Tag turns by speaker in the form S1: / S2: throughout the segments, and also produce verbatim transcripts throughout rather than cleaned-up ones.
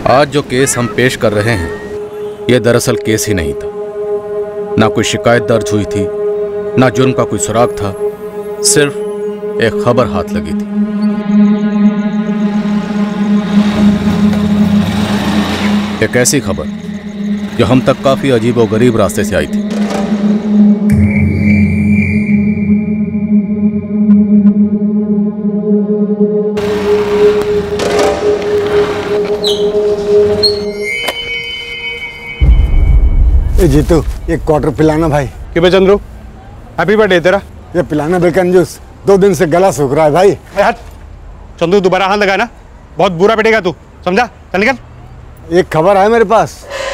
S1: आज जो केस हम पेश कर रहे हैं यह दरअसल केस ही नहीं था। ना कोई शिकायत दर्ज हुई थी, ना जुर्म का कोई सुराग था, सिर्फ एक खबर हाथ लगी थी। एक ऐसी खबर जो हम तक काफी अजीब और गरीब रास्ते से आई थी।
S2: जीतू एक क्वार्टर पिलाना भाई।
S3: कि बे चंद्रू, हैप्पी बर्थडे तेरा।
S2: ये पिलाना बेकन जूस, दो दिन से गला सूख रहा है भाई।
S3: हट चंद्रू, दोबारा हाथ लगा ना बहुत बुरा पिटेगा तू, समझा? चल निकल।
S2: एक खबर है मेरे पास,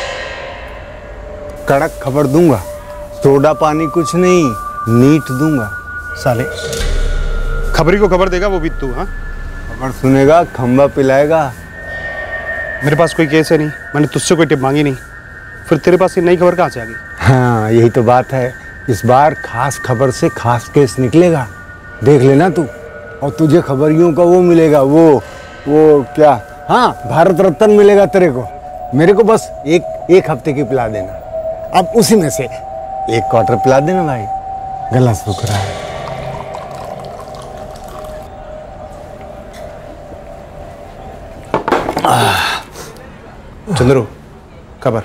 S2: कड़क खबर दूंगा, सोडा पानी कुछ नहीं, नीट दूंगा।
S3: साले खबरी को खबर देगा वो भी तू? हाँ,
S2: खबर सुनेगा, खंबा पिलाएगा।
S3: मेरे पास कोई केस है नहीं, मैंने तुझसे कोई टिप मांगी नहीं, फिर तेरे पास ये नई खबर कहाँ से आ गई?
S2: हाँ यही तो बात है, इस बार खास खबर से खास केस निकलेगा, देख लेना तू। और तुझे खबरियों का वो मिलेगा, वो वो क्या, हाँ भारत रत्न मिलेगा तेरे को। मेरे को बस एक एक हफ्ते की पिला देना, अब उसी में से एक क्वार्टर पिला देना भाई, गला सूख रहा है।
S3: चंद्रू खबर।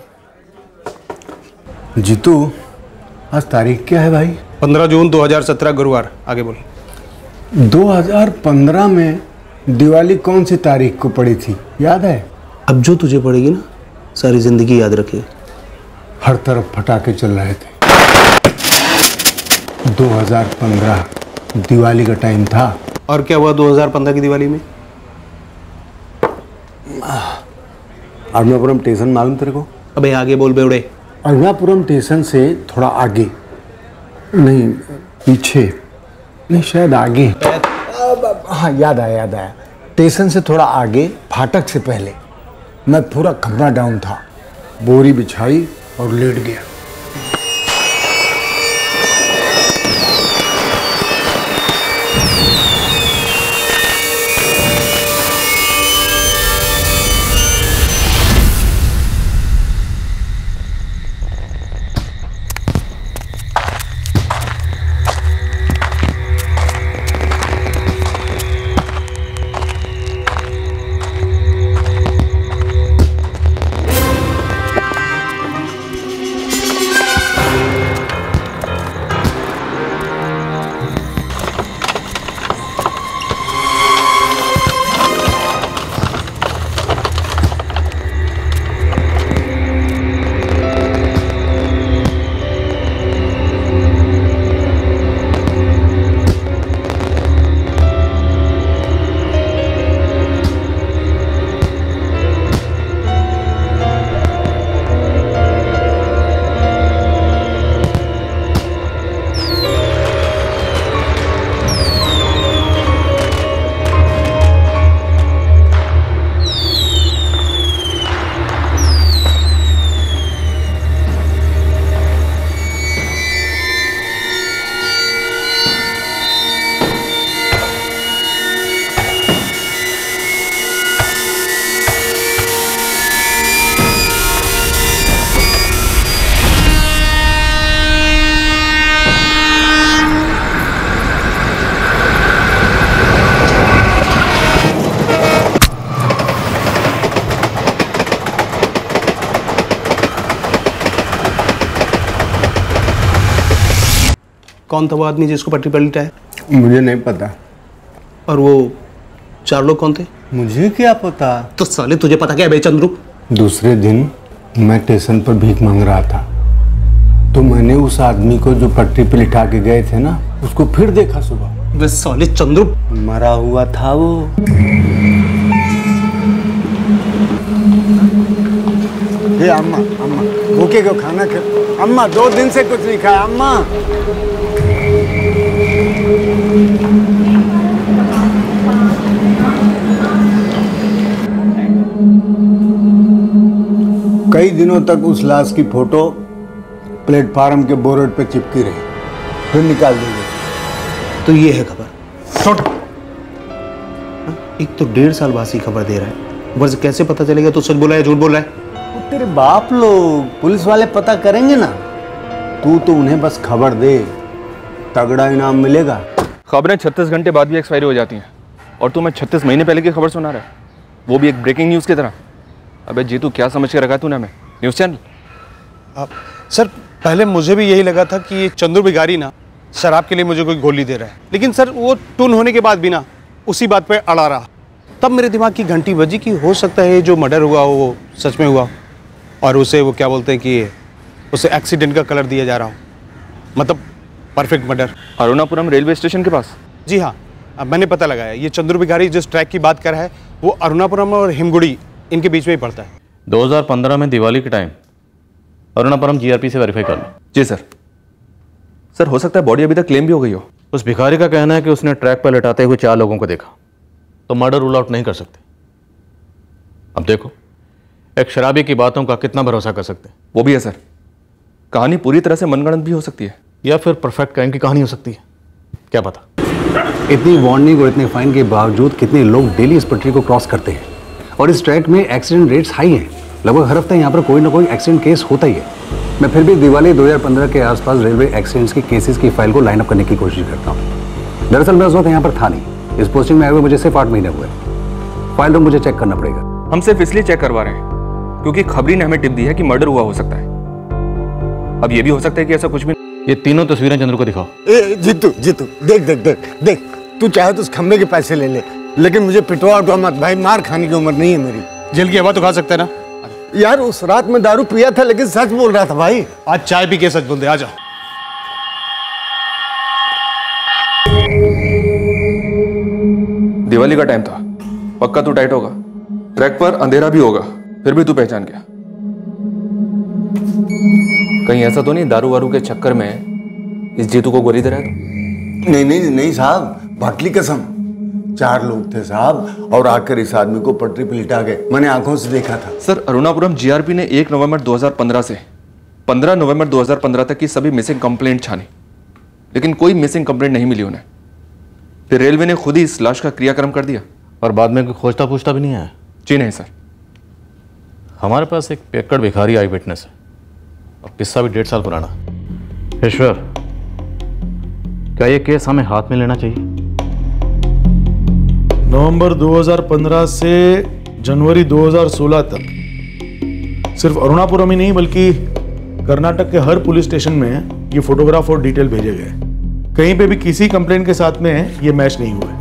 S2: जीतू आज तारीख क्या है भाई?
S3: पंद्रह जून दो हजार सत्रह गुरुवार। आगे बोल।
S2: दो हजार पंद्रह में दिवाली कौन सी तारीख को पड़ी थी, याद है?
S4: अब जो तुझे पड़ेगी ना सारी जिंदगी याद रखे।
S2: हर तरफ फटाके चल रहे थे। दो हजार पंद्रह दिवाली का टाइम था।
S4: और क्या हुआ दो हजार पंद्रह की दिवाली में?
S2: अरुणापुरम स्टेशन मालूम तेरे को?
S4: अबे आगे बोल बेवड़े।
S2: अरुणापुरम स्टेशन से थोड़ा आगे, नहीं पीछे, नहीं शायद आगे। हाँ याद आया याद आया स्टेशन से थोड़ा आगे, फाटक से पहले मैं पूरा खंबा डाउन था, बोरी बिछाई और लेट गया।
S4: कौन था वो आदमी जिसको पट्टी पर लिटाया?
S2: मुझे नहीं पता।
S4: और वो चार लोग कौन थे?
S2: मुझे क्या पता।
S4: तो साले तुझे पता क्या है बे चंद्रू?
S2: दूसरे दिन मैं स्टेशन पर भीख मांग रहा था, तो मैंने उस आदमी को जो पटरी पे लिटा के गए थे ना, उसको फिर देखा सुबह।
S4: वे साले चंद्रू,
S2: मरा हुआ था वो। ये अम्मा अम्मा भूखे को खाना खा, अम्मा दो दिन से कुछ नहीं खाया अम्मा। कई दिनों तक उस लाश की फोटो प्लेटफार्म के बोर्ड पे चिपकी रही, फिर निकाल दी गई।
S4: तो ये है खबर। छोड़। एक तो डेढ़ साल बाद ही खबर दे रहा है, ऊपर से कैसे पता चलेगा तो सच बोला है झूठ बोला है?
S2: वो तेरे बाप लोग पुलिस वाले पता करेंगे ना, तू तो उन्हें बस खबर दे, तगड़ा इनाम मिलेगा।
S5: खबरें छत्तीस घंटे बाद भी एक्सपायरी हो जाती हैं और तू मैं छत्तीस महीने पहले की खबर सुना रहा है, वो भी एक ब्रेकिंग न्यूज़ की तरह। अबे जीतू क्या समझ के रखा तूने हमें, न्यूज़ चैनल?
S3: आप सर पहले मुझे भी यही लगा था कि ये चंदू बिगारी ना शराब के लिए मुझे कोई गोली दे रहा है, लेकिन सर वो टून होने के बाद भी ना उसी बात पे अड़ा रहा। तब मेरे दिमाग की घंटी बजी कि हो सकता है जो मर्डर हुआ वो सच में हुआ और उसे वो क्या बोलते हैं कि उसे एक्सीडेंट का कलर दिया जा रहा हो, मतलब perfect murder.
S5: Arunapuram railway station के पास?
S3: जी हाँ, अब मैंने पता लगाया, ये चंद्र बिगारी जिस ट्रैक की बात कर रहा है वो अरुणापुरम और हिमगुड़ी इनके बीच में ही पड़ता है।
S1: दो हज़ार पंद्रह में दिवाली के टाइम अरुणापुरम जीआरपी से वेरीफाई कर लो।
S5: जी सर। सर हो सकता है बॉडी अभी तक क्लेम भी हो गई हो।
S1: उस भिखारी का कहना है कि उसने ट्रैक पर लटाते हुए चार लोगों को देखा, तो मर्डर रूल आउट नहीं कर सकते। अब देखो, एक शराबी की बातों का कितना भरोसा कर सकते हैं?
S5: वो भी है सर, कहानी पूरी तरह से मनगढ़ंत भी हो सकती है
S1: या फिर परफेक्ट क्राइम की कहानी हो सकती है, क्या पता।
S2: इतनी वार्निंग और इतने फाइन के बावजूद कितने लोग डेली इस पटरी को क्रॉस करते हैं और इस ट्रैक में एक्सीडेंट रेट्स हाई हैं। लगभग हर हफ्ते यहाँ पर कोई ना कोई एक्सीडेंट केस होता ही है। मैं फिर भी दिवाली दो हज़ार पंद्रह के आसपास रेलवे एक्सीडेंट्स के केसेस की फाइल को लाइन अप करने की कोशिश करता हूँ। दरअसल मैं उस वक्त यहाँ पर था नहीं, इस पोस्टिंग में आए हुए मुझे सिर्फ आठ महीने हुए। फाइल तो मुझे चेक करना पड़ेगा।
S5: हम सिर्फ इसलिए चेक करवा रहे हैं क्योंकि खबरी ने हमें टिप दी है कि मर्डर हुआ हो सकता है। अब ये भी हो सकता है कि ऐसा कुछ भी।
S1: ये तीनों तस्वीरें चंद्र को दिखाओ।
S2: ए, जीतू जीतू देख देख देख देख, तू चाहे तो उस खम्बे के पैसे ले ले, लेकिन मुझे पिटवा उठवा मत भाई, मार खाने की उम्र नहीं है मेरी।
S3: जेल की हवा तो खा सकते हैं ना
S2: यार, उस रात में दारू पिया था लेकिन सच बोल रहा था भाई।
S3: आज चाय पी के सच बोल दे, आ जाओ।
S5: दिवाली का टाइम था, पक्का तू टाइट होगा, ट्रैक पर अंधेरा भी होगा, फिर भी तू पहचान गया। कहीं ऐसा तो नहीं दारू वारू के चक्कर में इस जीतू को गोली दे रहा है तो?
S2: नहीं नहीं नहीं साहब, भटली कसम, चार लोग थे साहब और आकर इस आदमी को पटरी पे लिटा गए, मैंने आंखों से देखा था।
S5: सर अरुणापुरम जीआरपी ने एक नवंबर दो हज़ार पंद्रह से पंद्रह नवंबर दो हज़ार पंद्रह तक की सभी मिसिंग कंप्लेंट छानी, लेकिन कोई मिसिंग कंप्लेंट नहीं मिली उन्हें। फिर रेलवे ने खुद ही इस लाश का क्रियाक्रम कर दिया
S1: और बाद में कोई खोजता पूछता भी नहीं आया?
S5: जी नहीं सर।
S1: हमारे पास एक पेकड़ भिखारी आई विटनेस है और किस्सा भी डेढ़ साल पुराना। ईश्वर, क्या ये केस हमें हाथ में लेना चाहिए?
S6: नवंबर दो हज़ार पंद्रह से जनवरी दो हज़ार सोलह तक सिर्फ अरुणापुरम ही नहीं बल्कि कर्नाटक के हर पुलिस स्टेशन में ये फोटोग्राफ और डिटेल भेजे गए। कहीं पे भी किसी कंप्लेंट के साथ में ये मैच नहीं हुए।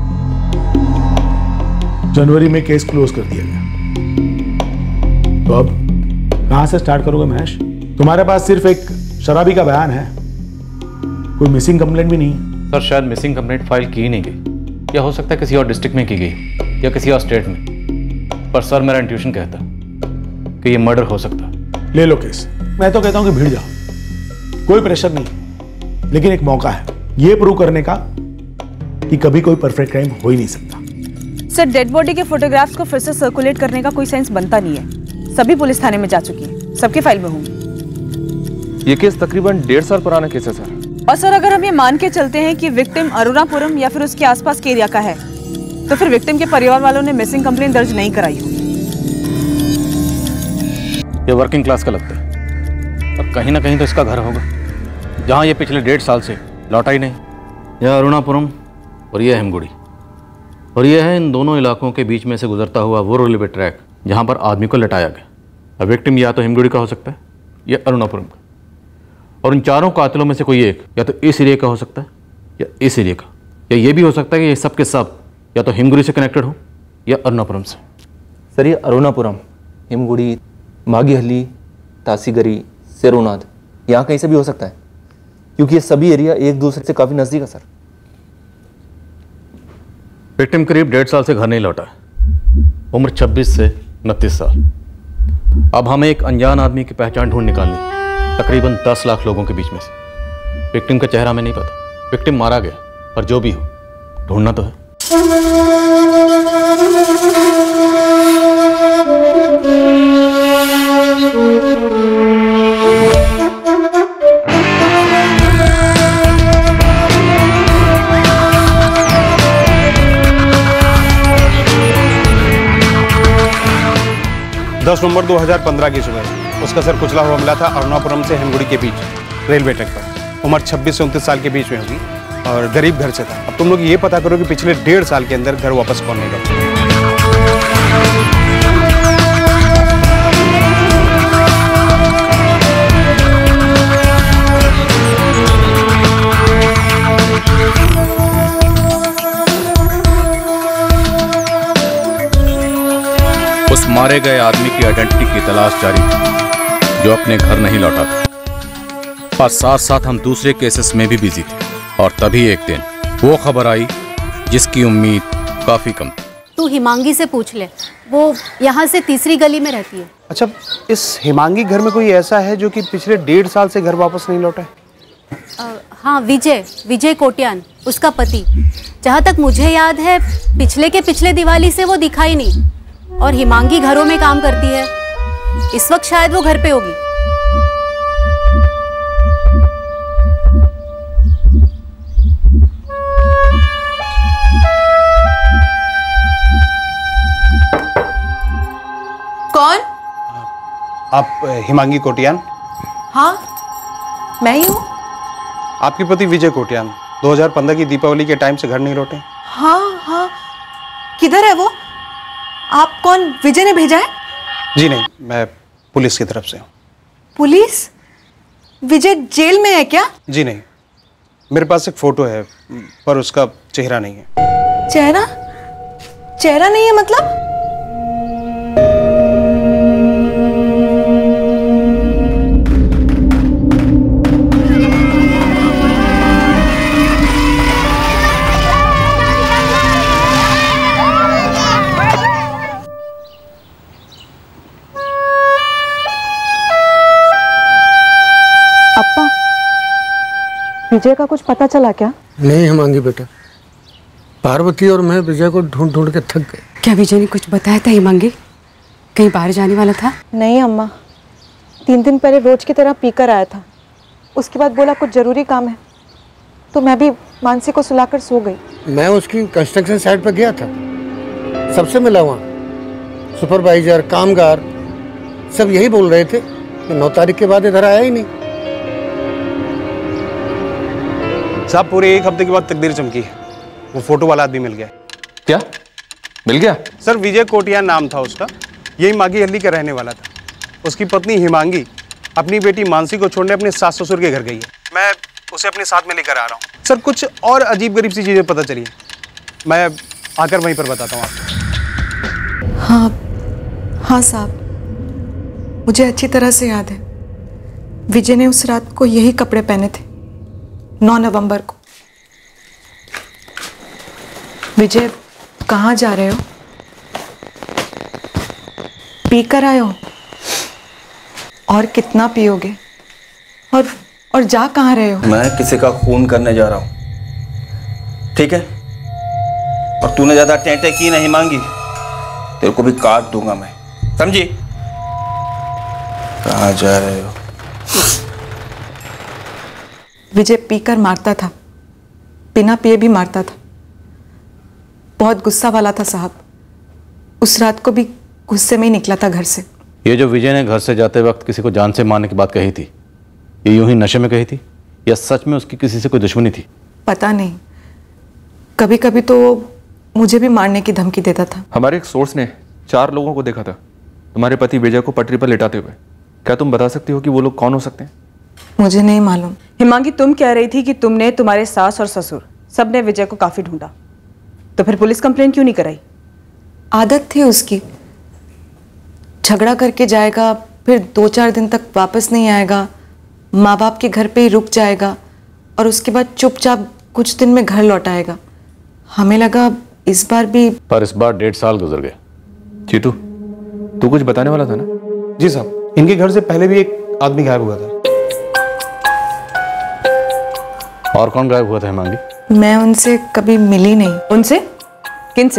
S6: जनवरी में केस क्लोज कर दिया गया। तो अब कहां से स्टार्ट करोगे महेश? तुम्हारे पास सिर्फ एक शराबी का बयान है, कोई मिसिंग कंप्लेंट भी नहीं है।
S1: सर शायद मिसिंग कंप्लेंट फाइल की ही नहीं गई, या हो सकता है किसी और डिस्ट्रिक्ट में की गई या किसी और स्टेट में। पर सर मेरा इंट्यूशन कहता कि ये मर्डर हो सकता है।
S6: ले लो केस। मैं तो कहता हूं कि भिड़ जाओ, कोई प्रेशर नहीं, लेकिन एक मौका है ये प्रूव करने का कि कभी कोई परफेक्ट क्राइम हो ही नहीं सकता।
S7: सर डेड बॉडी के फोटोग्राफ्स को फिर से सर्कुलेट करने का कोई सेंस बनता नहीं है। सभी पुलिस थाने में जा चुकी है, सबके फाइल में होंगी।
S5: ये केस तकरीबन डेढ़ साल पुराना केस है सर।
S7: और सर अगर हम ये मान के चलते हैं कि विक्टिम अरुणापुरम या फिर उसके आसपास के एरिया का है, तो फिर विक्टिम के परिवार वालों ने मिसिंग कंप्लेंट दर्ज नहीं कराई होगी।
S1: ये वर्किंग क्लास का लगता है और कहीं ना कहीं तो इसका घर होगा जहाँ ये पिछले डेढ़ साल से लौटा ही नहीं। यह अरुणापुरम और यह हिमगुड़ी, और यह है इन दोनों इलाकों के बीच में से गुजरता हुआ वो रेलवे ट्रैक जहाँ पर आदमी को लटाया गया। अब विक्टिम या तो हिमगुड़ी का हो सकता है या अरुणापुरम का, और उन चारों कातिलों में से कोई एक या तो इस एरिया का हो सकता है या इस एरिया का, या ये भी हो सकता है कि ये सब के सब या तो हिमगुड़ी से कनेक्टेड हो या अरुणापुरम से।
S8: सर ये अरुणापुरम, हिमगुड़ी, मागीहल्ली, तासीगरी, सेरोनाद, यहाँ कहीं से भी हो सकता है क्योंकि ये सभी एरिया एक दूसरे से काफ़ी नज़दीक है सर।
S1: विक्टिम करीब डेढ़ साल से घर नहीं लौटा है, उम्र छब्बीस से उनतीस साल। अब हमें एक अनजान आदमी की पहचान ढूंढ निकालनी, तकरीबन दस लाख लोगों के बीच में से। विक्टिम का चेहरा हमें नहीं पता, विक्टिम मारा गया, पर जो भी हो ढूंढना तो है।
S3: दस नवंबर दो हज़ार पंद्रह की सुबह उसका सर कुचला हुआ मिला था अरुणापुरम से हेमगुड़ी के बीच रेलवे ट्रैक पर। उम्र छब्बीस से उनतीस साल के बीच में होगी और गरीब घर से था। अब तुम लोग ये पता करो कि पिछले डेढ़ साल के अंदर घर वापस कौन नहीं गया।
S1: उस मारे गए आदमी की आइडेंटिटी की तलाश जारी थी जो अपने घर नहीं लौटा था, और साथ साथ हम दूसरे केसेस में भी बिजी थे। और तभी एक दिन वो खबर आई जिसकी उम्मीद काफी कम थी।
S9: तू हिमांगी से पूछ ले, वो यहाँ से तीसरी गली में रहती है।
S3: अच्छा, इस हिमांगी घर में कोई ऐसा है जो कि पिछले डेढ़ साल से घर वापस नहीं लौटा है?
S9: आ, हाँ, विजय विजय कोटियान, उसका पति। जहाँ तक मुझे याद है पिछले के पिछले दिवाली से वो दिखाई नहीं। और हिमांगी घरों में काम करती है, इस वक्त शायद वो घर पे होगी।
S7: कौन?
S3: आप हिमांगी कोटियान?
S7: हाँ, मैं ही हूँ।
S3: आपके पति विजय कोटियान दो हज़ार पंद्रह की दीपावली के टाइम से घर नहीं लौटे।
S7: हाँ हाँ, किधर है वो? आप कौन? विजय ने भेजा है?
S3: जी नहीं, मैं पुलिस की तरफ से हूँ।
S7: पुलिस? विजय जेल में है क्या?
S3: जी नहीं, मेरे पास एक फोटो है पर उसका चेहरा नहीं है।
S7: चेहरा? चेहरा नहीं है मतलब? विजय का कुछ पता चला क्या?
S2: नहीं हिमांगी बेटा, पार्वती और मैं विजय को ढूंढ ढूंढ के थक गए।
S10: क्या विजय ने कुछ बताया था हिमांगी? कहीं बाहर जाने वाला था?
S7: नहीं अम्मा, तीन दिन पहले रोज की तरह पीकर आया था। उसके बाद बोला कुछ जरूरी काम है, तो मैं भी मानसी को सुलाकर सो गई।
S2: मैं उसकी कंस्ट्रक्शन साइट पर गया था, सबसे मिला वहाँ। सुपरवाइजर, कामगार सब यही बोल रहे थे कि नौ तारीख के बाद इधर आया ही नहीं।
S3: साहब, पूरे एक हफ्ते के बाद तकदीर चमकी है। वो फोटो वाला आदमी मिल गया।
S5: क्या मिल गया?
S3: सर, विजय कोटियान नाम था उसका, यही मागी हल्ली का रहने वाला था। उसकी पत्नी हिमांगी अपनी बेटी मानसी को छोड़ने अपने सास ससुर के घर गई है। मैं उसे अपने साथ में लेकर आ रहा हूँ। सर, कुछ और अजीब गरीब सी चीजें पता चली, मैं आकर वहीं पर बताता हूँ आपको।
S10: हाँ हाँ साहब, मुझे अच्छी तरह से याद है विजय ने उस रात को यही कपड़े पहने थे, नौ नवंबर को। विजय, कहाँ जा रहे हो? पीकर आए हो? और कितना पियोगे? और और जा कहाँ रहे हो?
S8: मैं किसी का खून करने जा रहा हूँ, ठीक है? और तूने ज्यादा टेंटे की नहीं मांगी, तेरे को भी काट दूंगा मैं, समझी? कहाँ जा रहे हो?
S10: विजय पीकर मारता था, बिना पिए भी मारता था। बहुत गुस्सा वाला था साहब। उस रात को भी गुस्से में ही निकला था घर से।
S1: ये जो विजय ने घर से जाते वक्त किसी को जान से मारने की बात कही थी, ये यूं ही नशे में कही थी या सच में उसकी किसी से कोई दुश्मनी थी?
S10: पता नहीं, कभी कभी तो मुझे भी मारने की धमकी देता था।
S5: हमारे एक सोर्स ने चार लोगों को देखा था तुम्हारे पति विजय को पटरी पर लेटाते हुए। क्या तुम बता सकती हो कि वो लोग कौन हो सकते हैं?
S10: मुझे नहीं मालूम।
S7: हिमांगी, तुम कह रही थी कि तुमने, तुम्हारे सास और ससुर सबने विजय को काफी ढूंढा, तो फिर पुलिस कंप्लेंट क्यों नहीं कराई?
S10: आदत थी उसकी, झगड़ा करके जाएगा, फिर दो चार दिन तक वापस नहीं आएगा, माँ बाप के घर पे ही रुक जाएगा और उसके बाद चुपचाप कुछ दिन में घर लौट आएगा। हमें लगा इस बार भी।
S1: पर इस बार डेढ़ साल गुजर गए।
S5: जीतू, तू कुछ बताने वाला था ना?
S3: जी साहब, इनके घर से पहले भी एक आदमी गायब हुआ था।
S1: और कौन गायब हुआ था हिमांगी?
S10: मैं उनसे कभी मिली नहीं।
S7: उनसे? किनसे?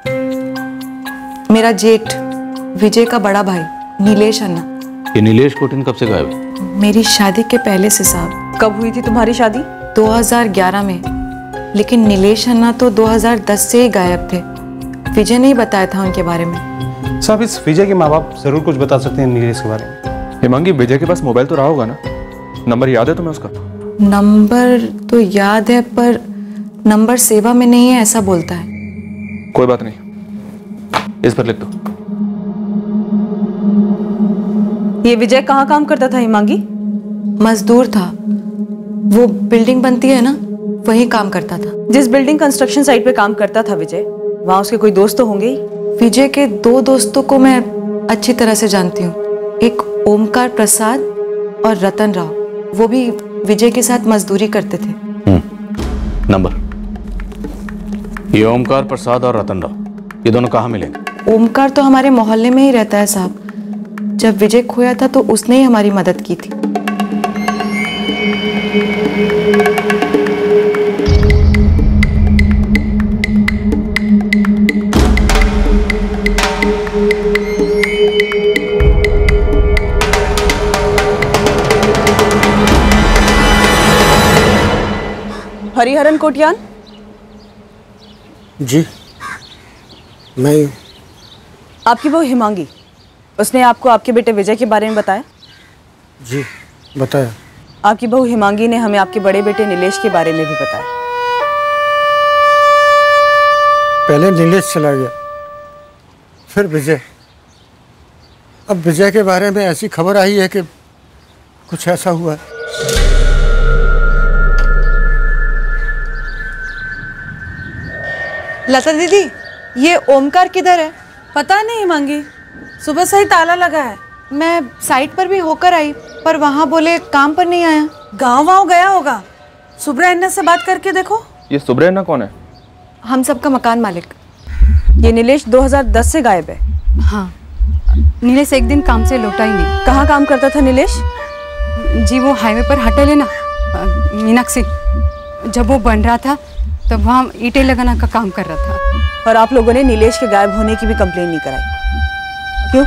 S10: मेरा जेठ, विजय का बड़ा भाई नीलेश अन्ना।
S1: ये नीलेश कोटिन कब से गायब है?
S10: मेरी शादी के पहले से साहब।
S7: कब हुई थी तुम्हारी शादी?
S10: दो हज़ार ग्यारह में, लेकिन नीलेश अन्ना तो दो हज़ार दस से ही गायब थे। विजय ने ही बताया था उनके बारे में।
S3: साहब इस विजय के माँ बाप जरूर कुछ बता सकते हैं नीलेश के बारे में।
S5: हिमांगी, विजय के पास मोबाइल तो रहा होगा ना? नंबर याद है तुम्हें उसका?
S10: नंबर तो याद है पर नंबर सेवा में नहीं है ऐसा बोलता है।
S5: कोई बात नहीं, इस पर लिख दो।
S11: ये विजय कहाँ काम करता था हिमांगी?
S10: मजदूर था। वो बिल्डिंग बनती है ना, वहीं काम करता था।
S11: जिस बिल्डिंग कंस्ट्रक्शन साइट पे काम करता था विजय, वहाँ उसके कोई दोस्त तो होंगे ही।
S10: विजय के दो दोस्तों को मैं अच्छी तरह से जानती हूँ, एक ओमकार प्रसाद और रतन राव। वो भी विजय के साथ मजदूरी करते थे।
S1: नंबर, ये ओमकार प्रसाद और रतन राव, ये दोनों कहाँ मिलेंगे?
S10: ओमकार तो हमारे मोहल्ले में ही रहता है साहब। जब विजय खोया था तो उसने ही हमारी मदद की थी।
S11: हरिहरन कोटियान?
S2: जी, मैं ही हूँ।
S11: आपकी बहू हिमांगी, उसने आपको आपके बेटे विजय के बारे में बताया?
S2: जी बताया।
S11: आपकी बहू हिमांगी ने हमें आपके बड़े बेटे नीलेश के बारे में भी बताया।
S2: पहले नीलेश चला गया, फिर विजय। अब विजय के बारे में ऐसी खबर आई है कि कुछ ऐसा हुआ है।
S10: लता दीदी, ये ओमकार किधर है?
S11: पता नहीं हिमांगी, सुबह से ही ताला लगा है।
S10: मैं साइट पर भी होकर आई पर वहाँ बोले काम पर नहीं आया।
S11: गाँव वाँव गया होगा। सुब्रा अन्ना से बात करके देखो।
S5: ये सुब्रा अन्ना कौन है?
S10: हम सबका मकान मालिक।
S11: ये नीलेश दो हज़ार दस से गायब है।
S9: हाँ, नीलेश एक दिन काम से लौटा ही नहीं।
S11: कहाँ काम करता था नीलेश?
S9: जी वो हाईवे पर हटेले ना, मीनाक्षी, जब वो बन रहा था तब वहाँ ईंटें लगाना का काम कर रहा था।
S11: और आप लोगों ने नीलेश के गायब होने की भी कंप्लेन नहीं कराई, क्यों?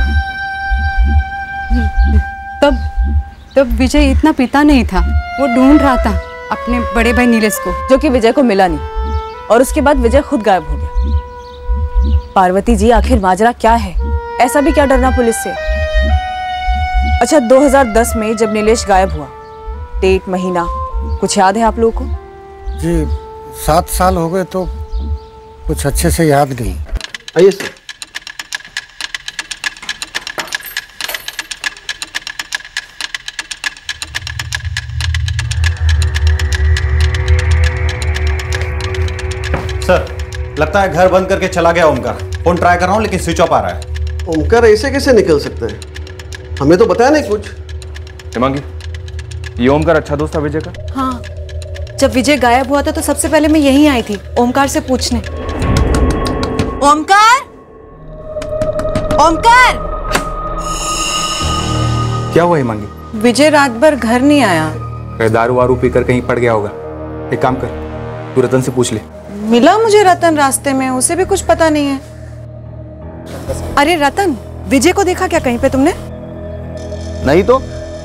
S9: तब तब विजय इतना पिता नहीं था, वो ढूंढ रहा था अपने बड़े भाई नीलेश को,
S11: जो कि विजय को मिला नहीं। और उसके बाद विजय खुद गायब हो गया। पार्वती जी, आखिर माजरा क्या है? ऐसा भी क्या डरना पुलिस से? अच्छा, दो हज़ार दस में जब नीलेश गायब हुआ, डेट, महीना कुछ याद है आप लोगों को?
S2: जी सात साल हो गए तो कुछ अच्छे से याद नहीं।
S4: आइए सर।
S1: सर, लगता है घर बंद करके चला गया ओमकार। फोन ट्राई कर रहा हूँ लेकिन स्विच ऑफ आ रहा है।
S4: ओमकार ऐसे कैसे निकल सकते हैं? हमें तो बताया नहीं कुछ।
S5: हिमांगी, ये ओमकार अच्छा दोस्त था विजय का?
S10: हाँ, जब विजय गायब हुआ था तो सबसे पहले मैं यहीं आई थी ओमकार से पूछने। ओमकार, ओमकार!
S12: क्या हुआ हिमांगी?
S10: विजय रात भर घर नहीं आया।
S12: दारू वारू पीकर कहीं पड़ गया होगा। एक काम कर, तू रतन से पूछ ले।
S10: मिला मुझे रतन रास्ते में, उसे भी कुछ पता नहीं है। अरे रतन, विजय को देखा क्या कहीं पे तुमने?
S13: नहीं तो